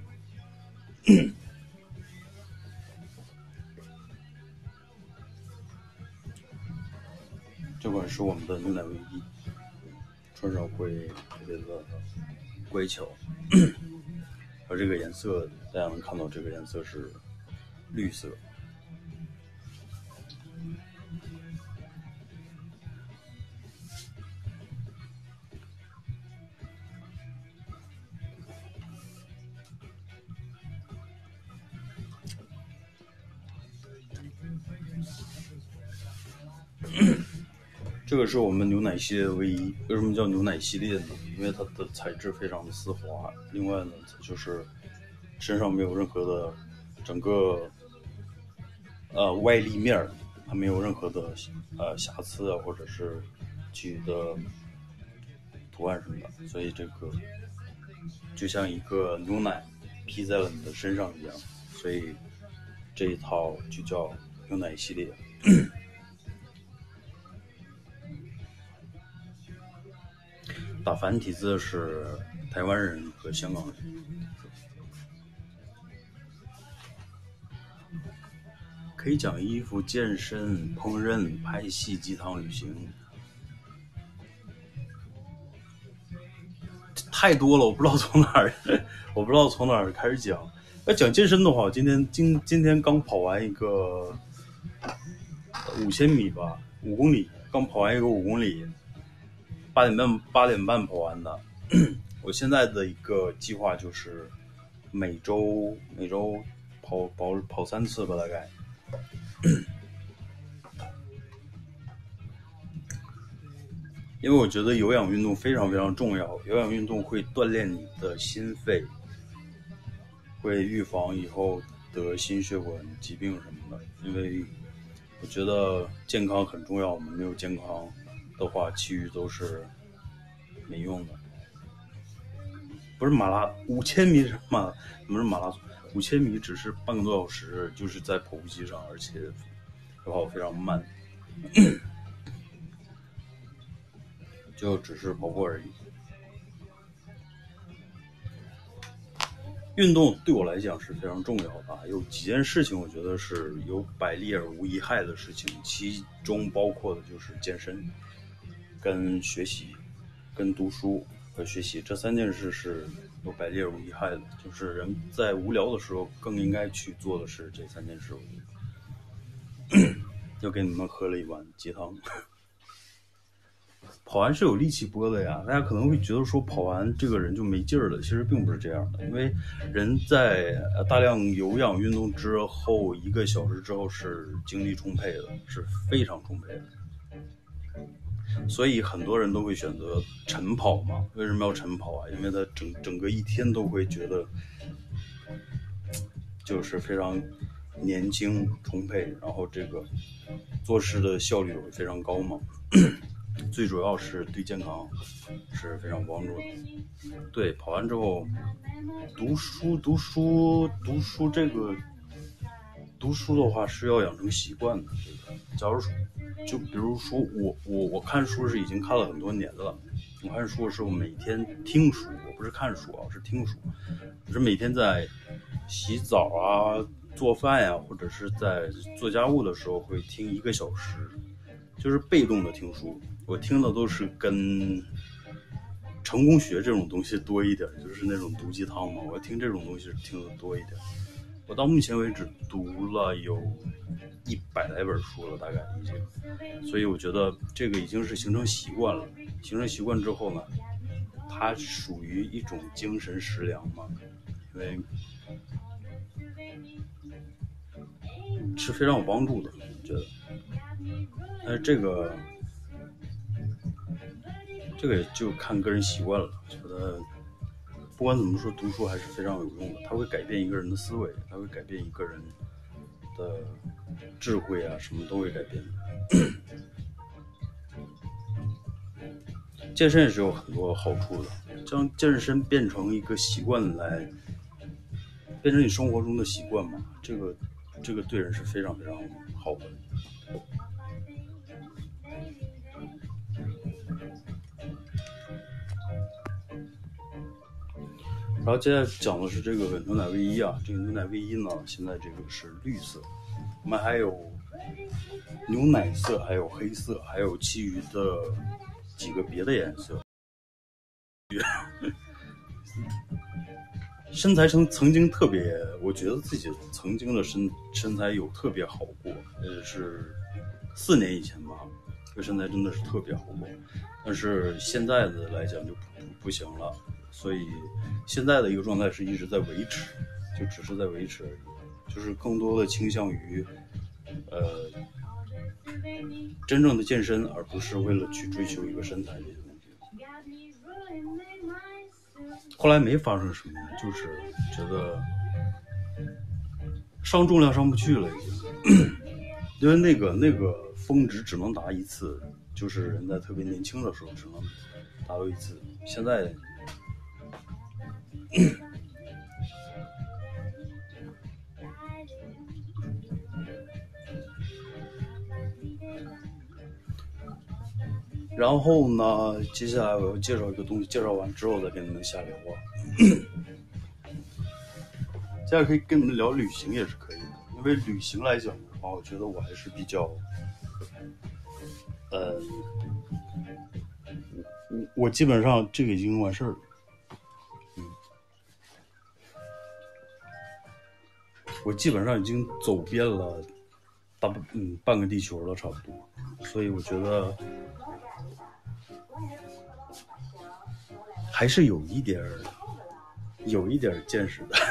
这款是我们的牛奶卫衣，穿上会特别的乖巧。而这个颜色，大家能看到，这个颜色是绿色。这个是我们牛奶系列的卫衣。为什么叫牛奶系列呢？因为它的材质非常的丝滑，另外呢，它就是身上没有任何的整个外立面，它没有任何的瑕疵啊，或者是具的图案什么的，所以这个就像一个牛奶披在了你的身上一样，所以这一套就叫牛奶系列。打繁体字是台湾人和香港人。可以讲衣服、健身、烹饪、拍戏、鸡汤、旅行，太多了，我不知道从哪儿开始讲。要讲健身的话，我今天刚跑完一个5000米吧，5公里，刚跑完一个5公里，8点半跑完的。我现在的一个计划就是每周跑3次吧，大概。因为我觉得有氧运动非常非常重要，有氧运动会锻炼你的心肺，会预防以后得心血管疾病什么的。因为我觉得健康很重要，我们没有健康的话，其余都是没用的。不是5000米是马，不是马拉松，5000米只是半个多小时，就是在跑步机上，而且跑非常慢。就只是跑步而已。运动对我来讲是非常重要的，有几件事情我觉得是有百利而无一害的事情，其中包括的就是健身、跟学习、跟读书和学习，这3件事是有百利而无一害的，就是人在无聊的时候更应该去做的是这3件事。又给你们喝了一碗鸡汤。跑完是有力气播的呀，大家可能会觉得说跑完这个人就没劲儿了，其实并不是这样的，因为人在大量有氧运动之后1个小时之后是精力充沛的，是非常充沛的。所以很多人都会选择晨跑嘛。为什么要晨跑啊？因为他整个一天都会觉得就是非常年轻充沛，然后这个做事的效率也会非常高嘛。最主要是对健康是非常帮助的。对，跑完之后读书的话是要养成习惯的。假如说就比如说我看书是已经看了很多年了，我看书的时候每天听书，我不是看书啊，是听书，就是每天在洗澡啊、做饭呀、或者是在做家务的时候会听1个小时，就是被动的听书。我听的都是跟成功学这种东西多一点，就是那种毒鸡汤嘛，我听这种东西听的多一点。我到目前为止读了有100来本书了，大概已经，所以我觉得这个已经是形成习惯了。形成习惯之后呢，它属于一种精神食粮嘛，因为是非常有帮助的，我觉得。但是这个也就看个人习惯了。我觉得不管怎么说，读书还是非常有用的，它会改变一个人的思维，它会改变一个人的智慧啊，什么都会改变。健身也是有很多好处的，将健身变成一个习惯变成你生活中的习惯嘛，这个对人是非常非常好的。然后接下来讲的是这个牛奶卫衣啊，这个牛奶卫衣呢，现在这个是绿色，我们还有牛奶色，还有黑色，还有其余的几个别的颜色。身材曾经特别，我觉得自己曾经的身材有特别好过，是4年以前吧，这个身材真的是特别好过，但是现在的来讲就不行了，所以现在的一个状态是一直在维持，就只是在维持而已，就是更多的倾向于真正的健身，而不是为了去追求一个身材这些东西。后来没发生什么，就是觉得上重量上不去了已经，因为那个峰值只能达一次，就是人在特别年轻的时候只能达到一次，现在然后呢，接下来我要介绍一个东西，介绍完之后再跟你们瞎聊啊。接下来可以跟你们聊旅行也是可以的，因为旅行来讲的话，我觉得我还是比较，我基本上这个已经完事儿了，我基本上已经走遍了半个地球了，差不多，所以我觉得还是有一点见识的。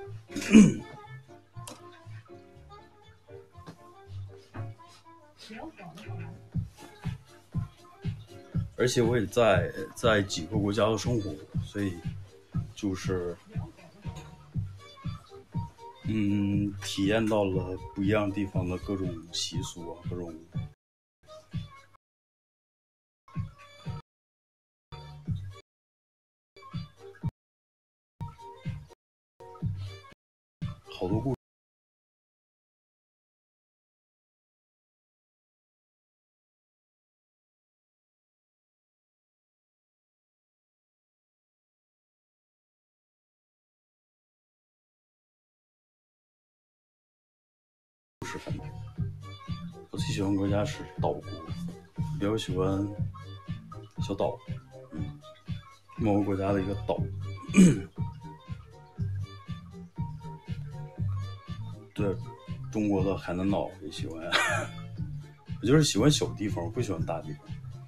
而且我也在几个国家都生活过，所以就是体验到了不一样地方的各种习俗啊，各种好多故事。我最喜欢国家是岛国，比较喜欢小岛，某个国家的一个岛。对，中国的海南岛也喜欢，我就是喜欢小地方，我不喜欢大地方。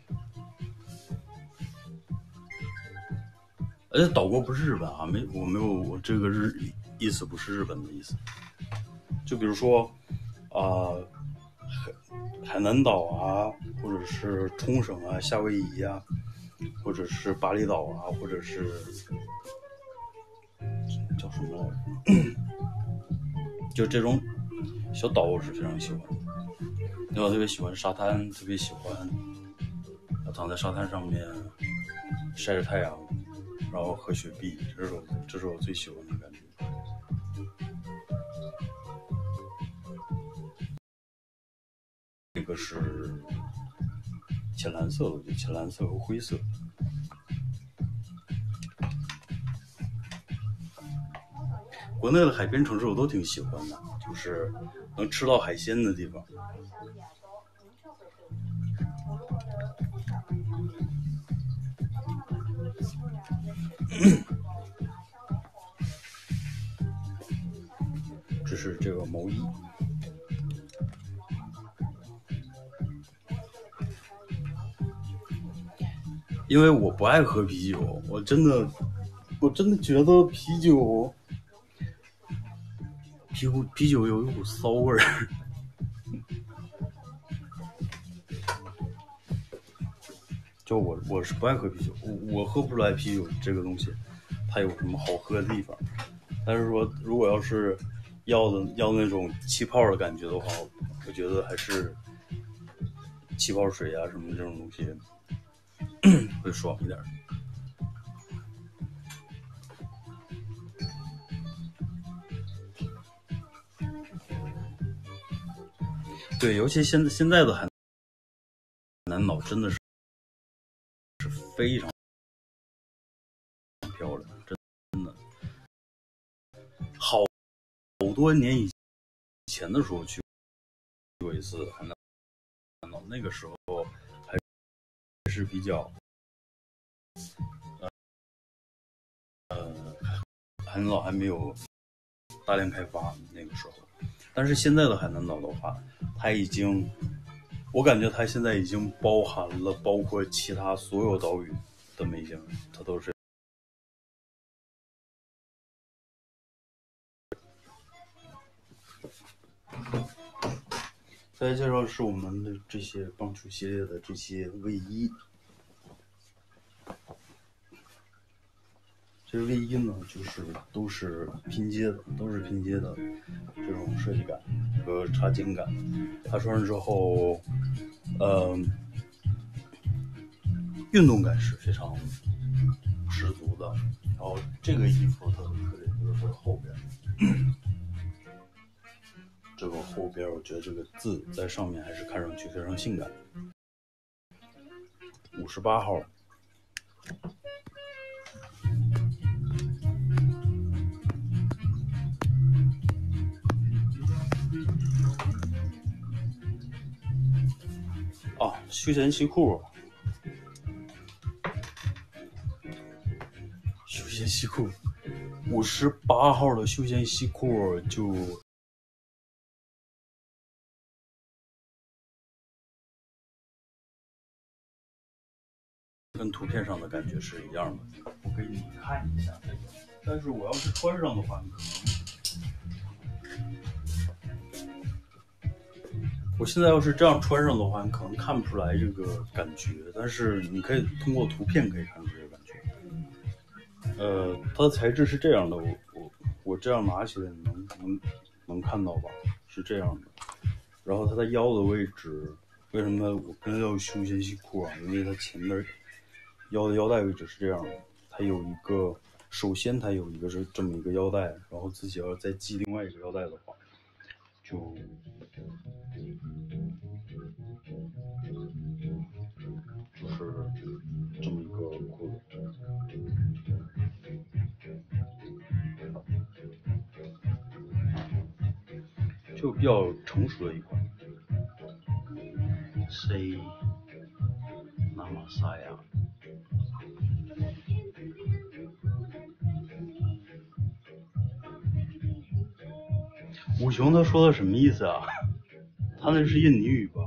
而且岛国不是日本啊，我这个意思不是日本的意思。就比如说海南岛啊，或者是冲绳啊、夏威夷啊，或者是巴厘岛啊，或者是叫什么来着，就这种小岛我是非常喜欢的，因为我特别喜欢沙滩，特别喜欢躺在沙滩上面晒着太阳，然后喝雪碧，这是我最喜欢的感觉。这个是浅蓝色的，就浅蓝色和灰色。国内的海边城市我都挺喜欢的，就是能吃到海鲜的地方。这是这个毛衣，因为我不爱喝啤酒，我真的觉得啤酒有一股骚味儿。就我是不爱喝啤酒，我喝不出来啤酒这个东西它有什么好喝的地方。但是说如果要是要那种气泡的感觉的话，我觉得还是气泡水啊什么这种东西会爽一点。对，尤其现在的海南岛真的是非常漂亮，真的。好多年以前的时候去过一次海南岛，那个时候还是比较海南岛还没有大量开发那个时候。但是现在的海南岛的话，我感觉它现在已经包含了包括其他所有岛屿的美景，它都是。再来介绍是我们的这些棒球系列的这些卫衣。这些卫衣呢，就是都是拼接的这种设计感和插肩感。它穿上之后，运动感是非常十足的。然后这个衣服它的特点就是它的后边，这个后边我觉得这个字在上面还是看上去非常性感。58号。啊，休闲西裤，58号的休闲西裤就跟图片上的感觉是一样的。我给你看一下这个，但是我要是穿上的话，我现在要是这样穿上的话，你可能看不出来这个感觉，但是你可以通过图片可以看出这个感觉。它的材质是这样的，我这样拿起来能看到吧？是这样的。然后它的腰的位置，为什么我跟它叫休闲西裤啊？因为它前面腰的腰带位置是这样的，首先它有一个是这么一个腰带，然后自己要再系另外一个腰带的话，就是这么一个裤子。就比较成熟的一款。C 那么啥呀？五雄他说的什么意思啊？他那是印尼语吧？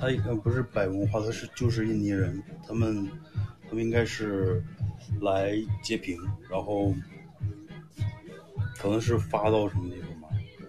他不是白文化，就是印尼人，他们应该是来截屏，然后可能是发到什么地方吧。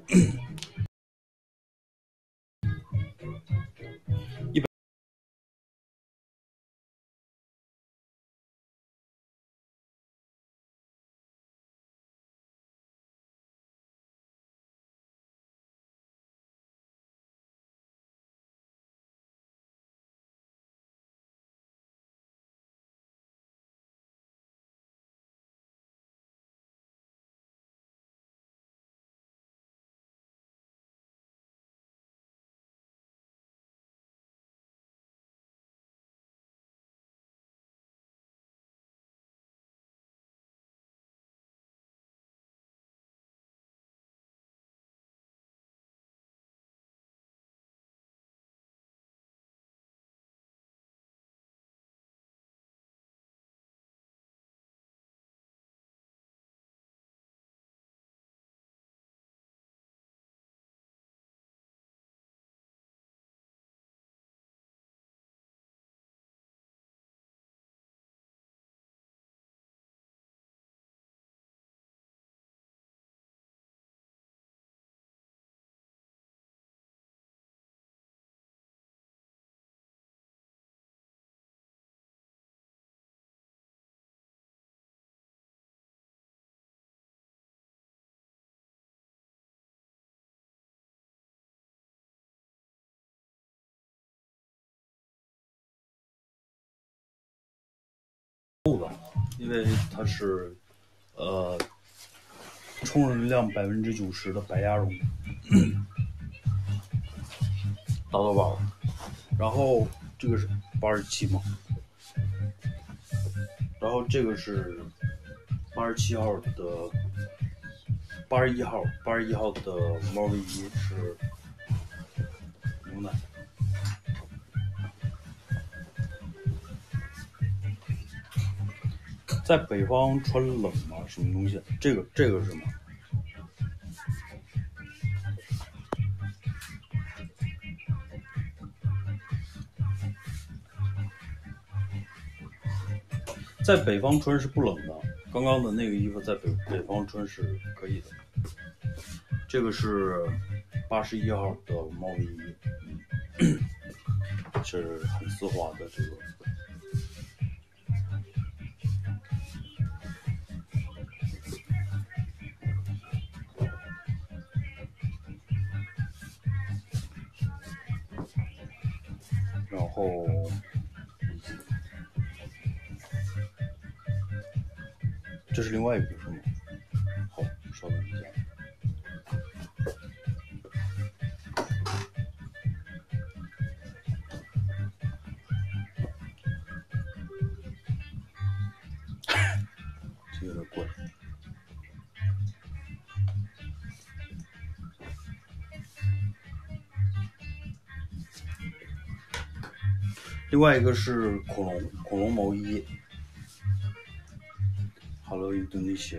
因为它是充能量90%的白鸭绒大豆包，然后这个是87嘛，然后这个是87号的81号的毛卫衣是牛奶。在北方穿冷吗？什么东西？这个是什么？在北方穿是不冷的，刚刚的那个衣服在北方穿是可以的。这个是81号的毛卫衣，是很丝滑的这个。然后这是另外一个是吗？好，稍等一下。这有点怪。另外一个是恐龙毛衣 ，Hello Indonesia。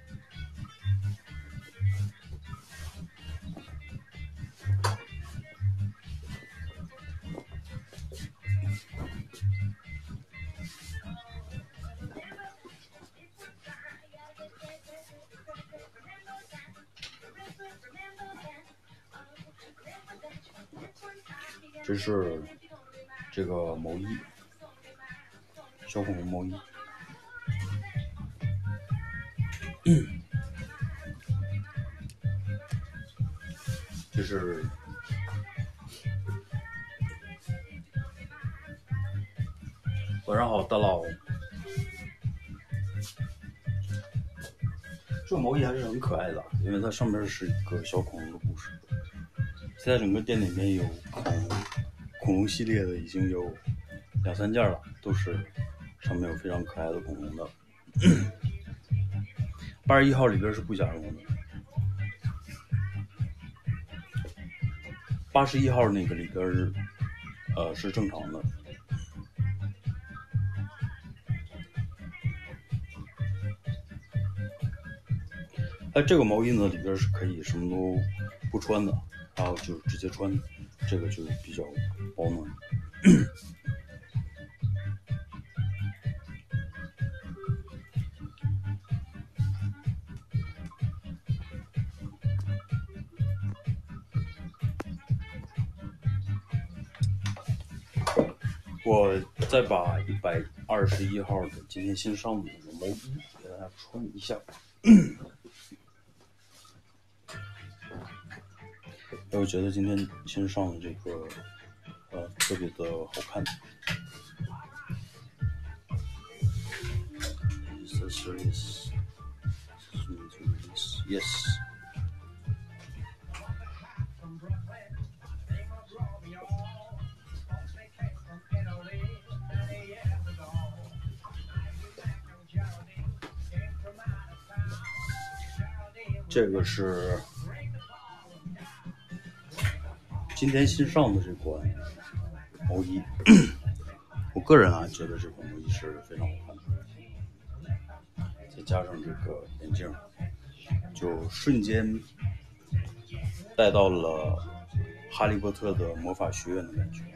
这是这个毛衣，小恐龙毛衣。这是晚上好，大佬。这个毛衣还是很可爱的，因为它上面是一个小恐龙的故事。现在整个店里面有恐龙系列的已经有2、3件了，都是上面有非常可爱的恐龙的。81号里边是不加绒的，81号那个里边是正常的。这个毛衣呢里边是可以什么都不穿的，还有就是直接穿的，这个就比较保暖。我再把121号的今天新上的那个毛衣给大家穿一下。我觉得今天新上的这个特别的好看。Accessories yes。这个是今天新上的这款毛衣，我个人啊觉得这款毛衣是非常好看的，再加上这个眼镜，就瞬间带到了哈利波特的魔法学院的感觉。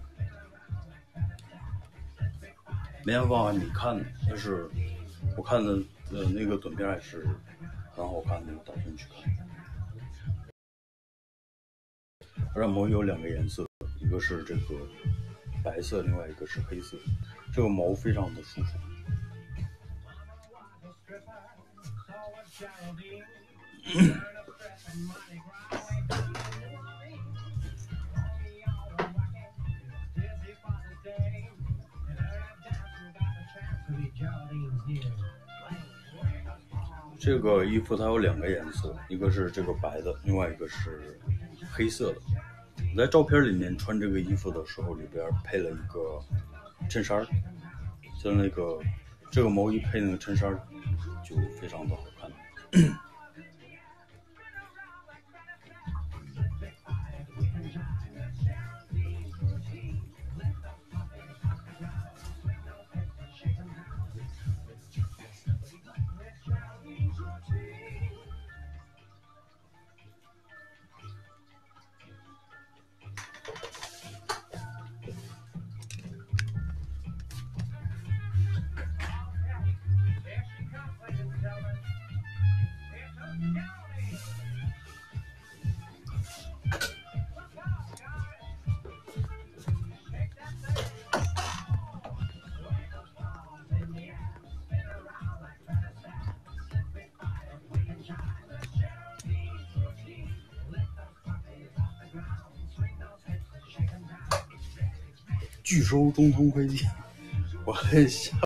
没办法你看，但是我看的那个短片还是很好看的，我打算去看。这毛衣有2个颜色，一个是这个白色，另外一个是黑色。这个毛非常的舒服。这个衣服它有2个颜色，一个是这个白的，另外一个是黑色的。我在照片里面穿这个衣服的时候，里边配了一个衬衫，像那个这个毛衣配那个衬衫就非常的好看。拒收中通快递，我很想。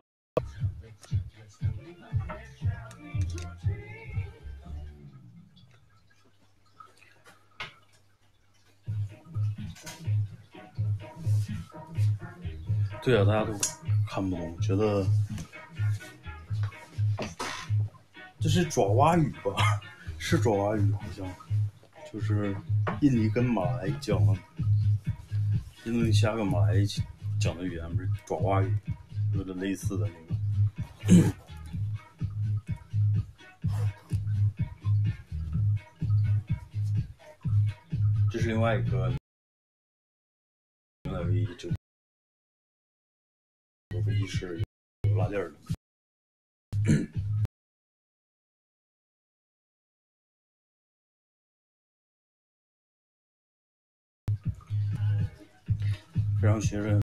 对啊，大家都看不懂，觉得这是爪哇语吧？是爪哇语，好像就是印尼跟马来讲的，印度尼西亚跟马来讲的语言不是爪哇语，有点类似的那个。这是另外一个，有一这个飞机是有拉链的。非常学生。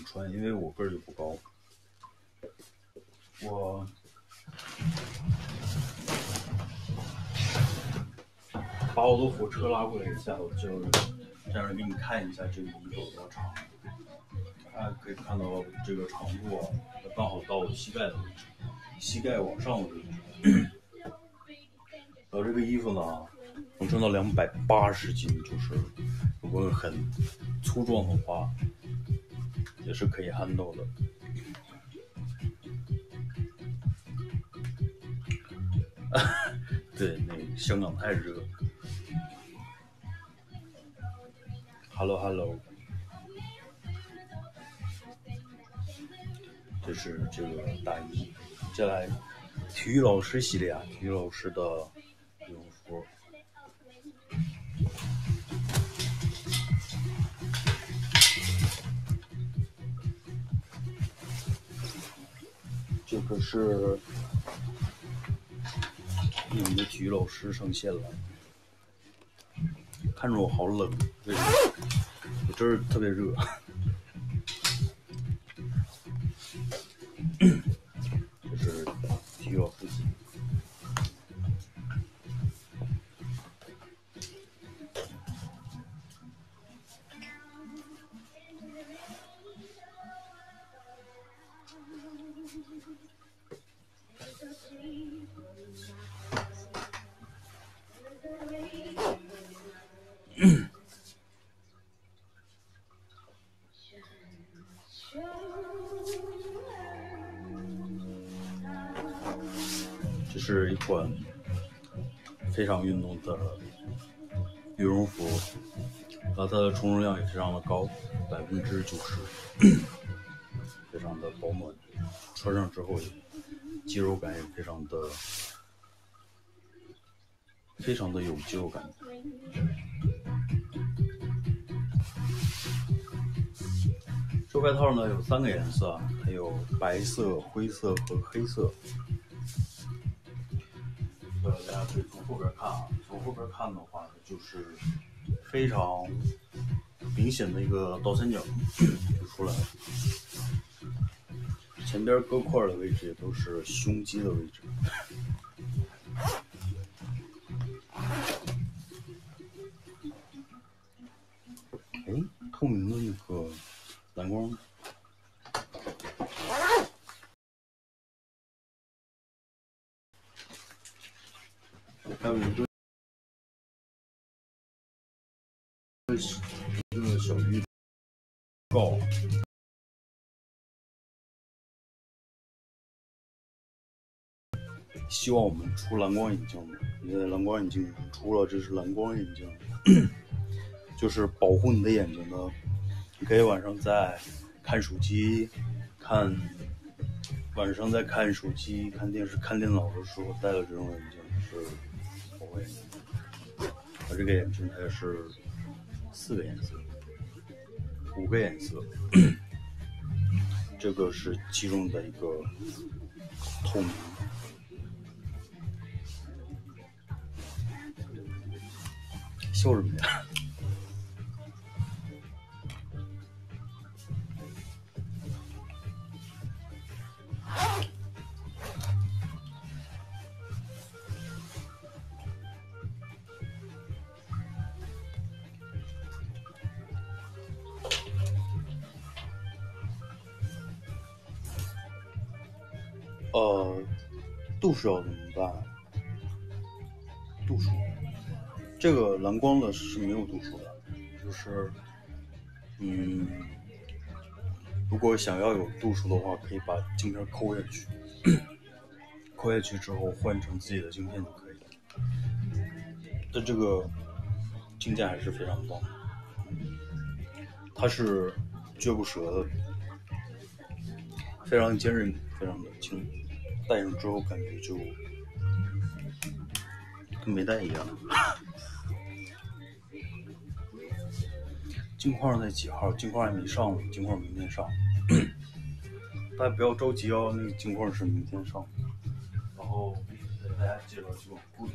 穿，因为我个儿就不高。我把我的火车拉过来一下，我就这样给你看一下这个衣服有多长。大家可以看到这个长度啊，刚好到我膝盖的位置，膝盖往上的位置。这个衣服呢，能撑到280斤，就是如果很粗壮的话，也是可以handle的。对，那个香港太热。Hello， 这是这个大衣。接下来，体育老师系列啊，体育老师的羽绒服。这个是你们的体育老师上线了，看着我好冷，为什么？我这儿特别热。这是体育老师系。这是一款非常运动的羽绒服，它的充绒量也非常的高，90%，非常的保暖，穿上之后肌肉感也非常的有肌肉感。这外套呢有3个颜色，还有白色、灰色和黑色。大家可以从后边看啊，从后边看的话，就是非常明显的一个倒三角就出来了。前边搁块的位置也都是胸肌的位置。透明的那个蓝光。还有一个小预告，希望我们出蓝光眼镜的，因为蓝光眼镜出了，这是蓝光眼镜，就是保护你的眼睛的。你可以晚上在看手机、晚上在看手机、看电视、看电脑的时候戴了这种眼镜是保护眼睛。它这个眼镜它也是4个颜色、5个颜色，这个是其中的一个透明。笑什么呀？度数要怎么办？度数，这个蓝光的是没有度数的，就是如果想要有度数的话，可以把镜片抠下去，抠下去之后换成自己的镜片就可以了。但这个镜架还是非常棒，它是撅不折的，非常坚韧，非常的轻，戴上之后感觉就跟没戴一样。镜框在几号？镜框还没上，镜框明天上。大家不要着急哦，那个镜框是明天上。然后给大家介绍几款裤子。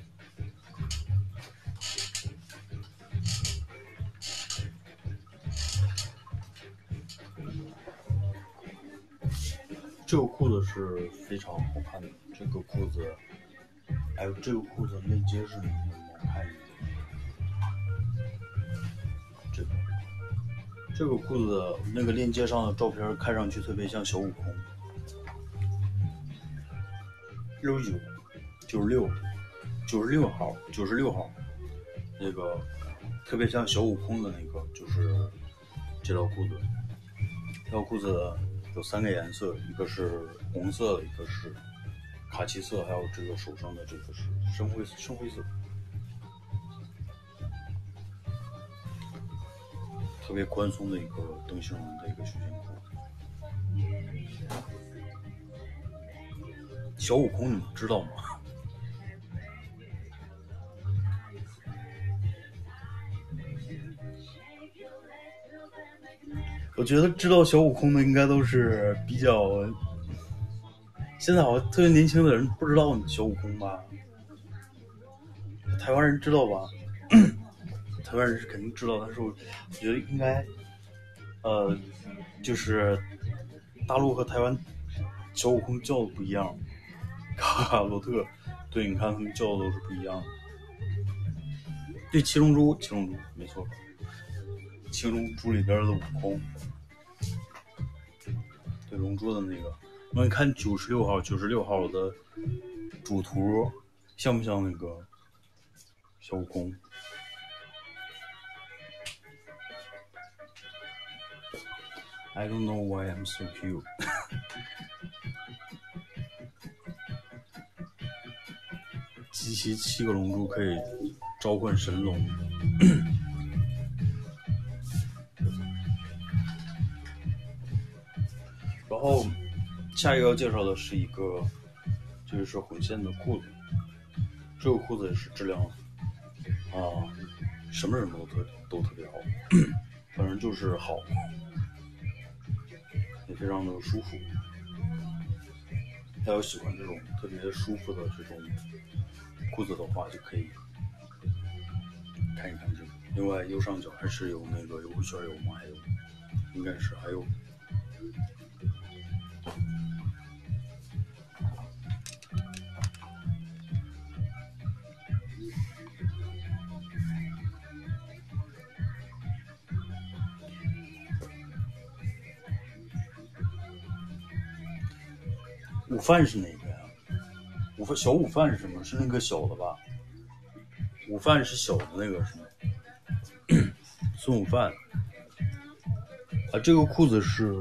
这个裤子是非常好看的，这个裤子，哎，这个裤子链接是哪个？我看一眼。这个裤子的那个链接上的照片看上去特别像小悟空。96号，那个特别像小悟空的那个，就是这条裤子。这条裤子有3个颜色，一个是红色，一个是卡其色，还有这个手上的这个是深灰色，特别宽松的一个灯芯绒的一个休闲裤。小悟空你知道吗？我觉得知道小悟空的应该都是比较，现在好像特别年轻的人不知道小悟空吧？台湾人知道吧？台湾人是肯定知道，但是我觉得应该，就是大陆和台湾小悟空叫的不一样，卡卡罗特，对，你看他们叫的都是不一样的。对，七龙珠没错，七龙珠里边的悟空，对，龙珠的那个。那你看96号的主图像不像那个小悟空？I don't know why I'm so cute 。集齐7个龙珠可以召唤神龙。然后下一个要介绍的是一个，这个是混线的裤子。这个裤子也是质量什么人都特别好，反正就是好，也非常的舒服。大家喜欢这种特别舒服的这种裤子的话，就可以看一看这个。另外右上角还是有那个优惠券有吗？还有，应该是还有。午饭是哪个呀？小午饭是什么？是那个小的吧？午饭是小的那个是吗？孙午饭啊，这个裤子是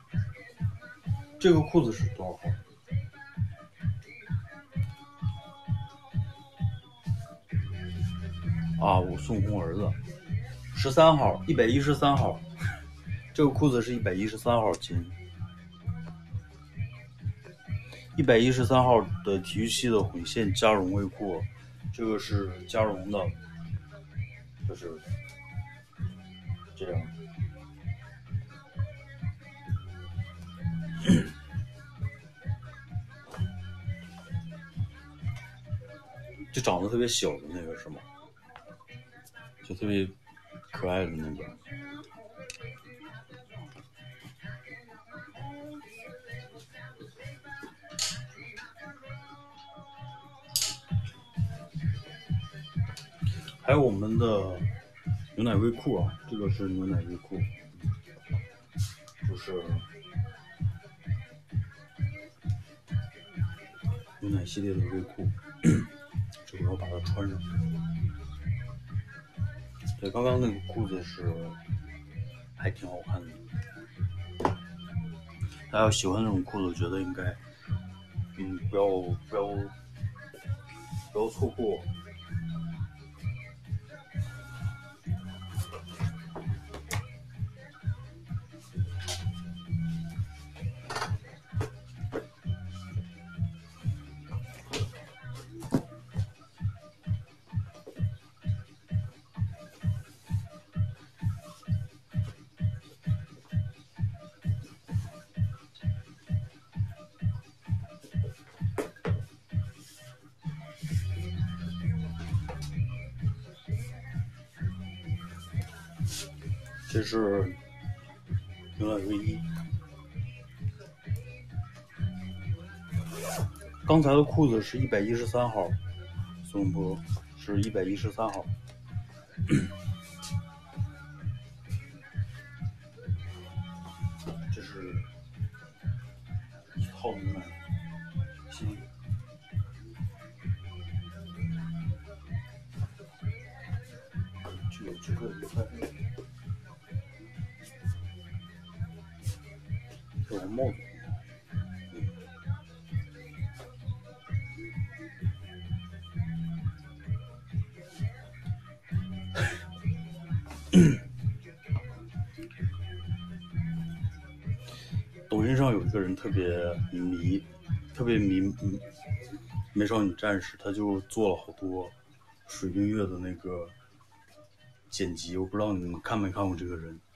多少号？啊，我孙悟空儿子13号，113号。这个裤子是113号斤。113号的体育系的混线加绒卫裤，这个是加绒的，就是这样。就长得特别小的那个是吗？就特别可爱的那个。还有我们的牛奶卫裤啊，这个是牛奶卫裤，就是牛奶系列的卫裤。这个我把它穿上。对，刚刚那个裤子是还挺好看的。大家要喜欢那种裤子，我觉得应该，不要错过。这是牛奶卫衣， 刚才的裤子是113号，松波是113号。这是一套牛仔行。具有这个礼拜，这个帽子。抖音上有一个人特别迷美少女战士，他就做了好多水冰月的那个剪辑，我不知道你们看没看过这个人。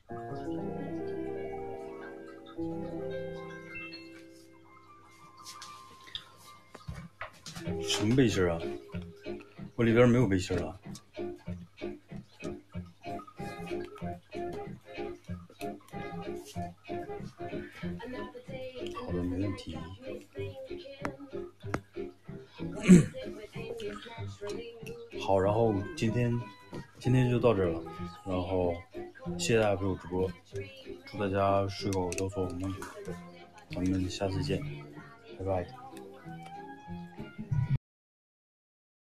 什么背心啊？我里边没有背心啊。好的，没问题。好，然后今天就到这儿了，然后谢谢大家陪我直播，祝大家睡个好觉，做好梦，咱们下次见，拜拜。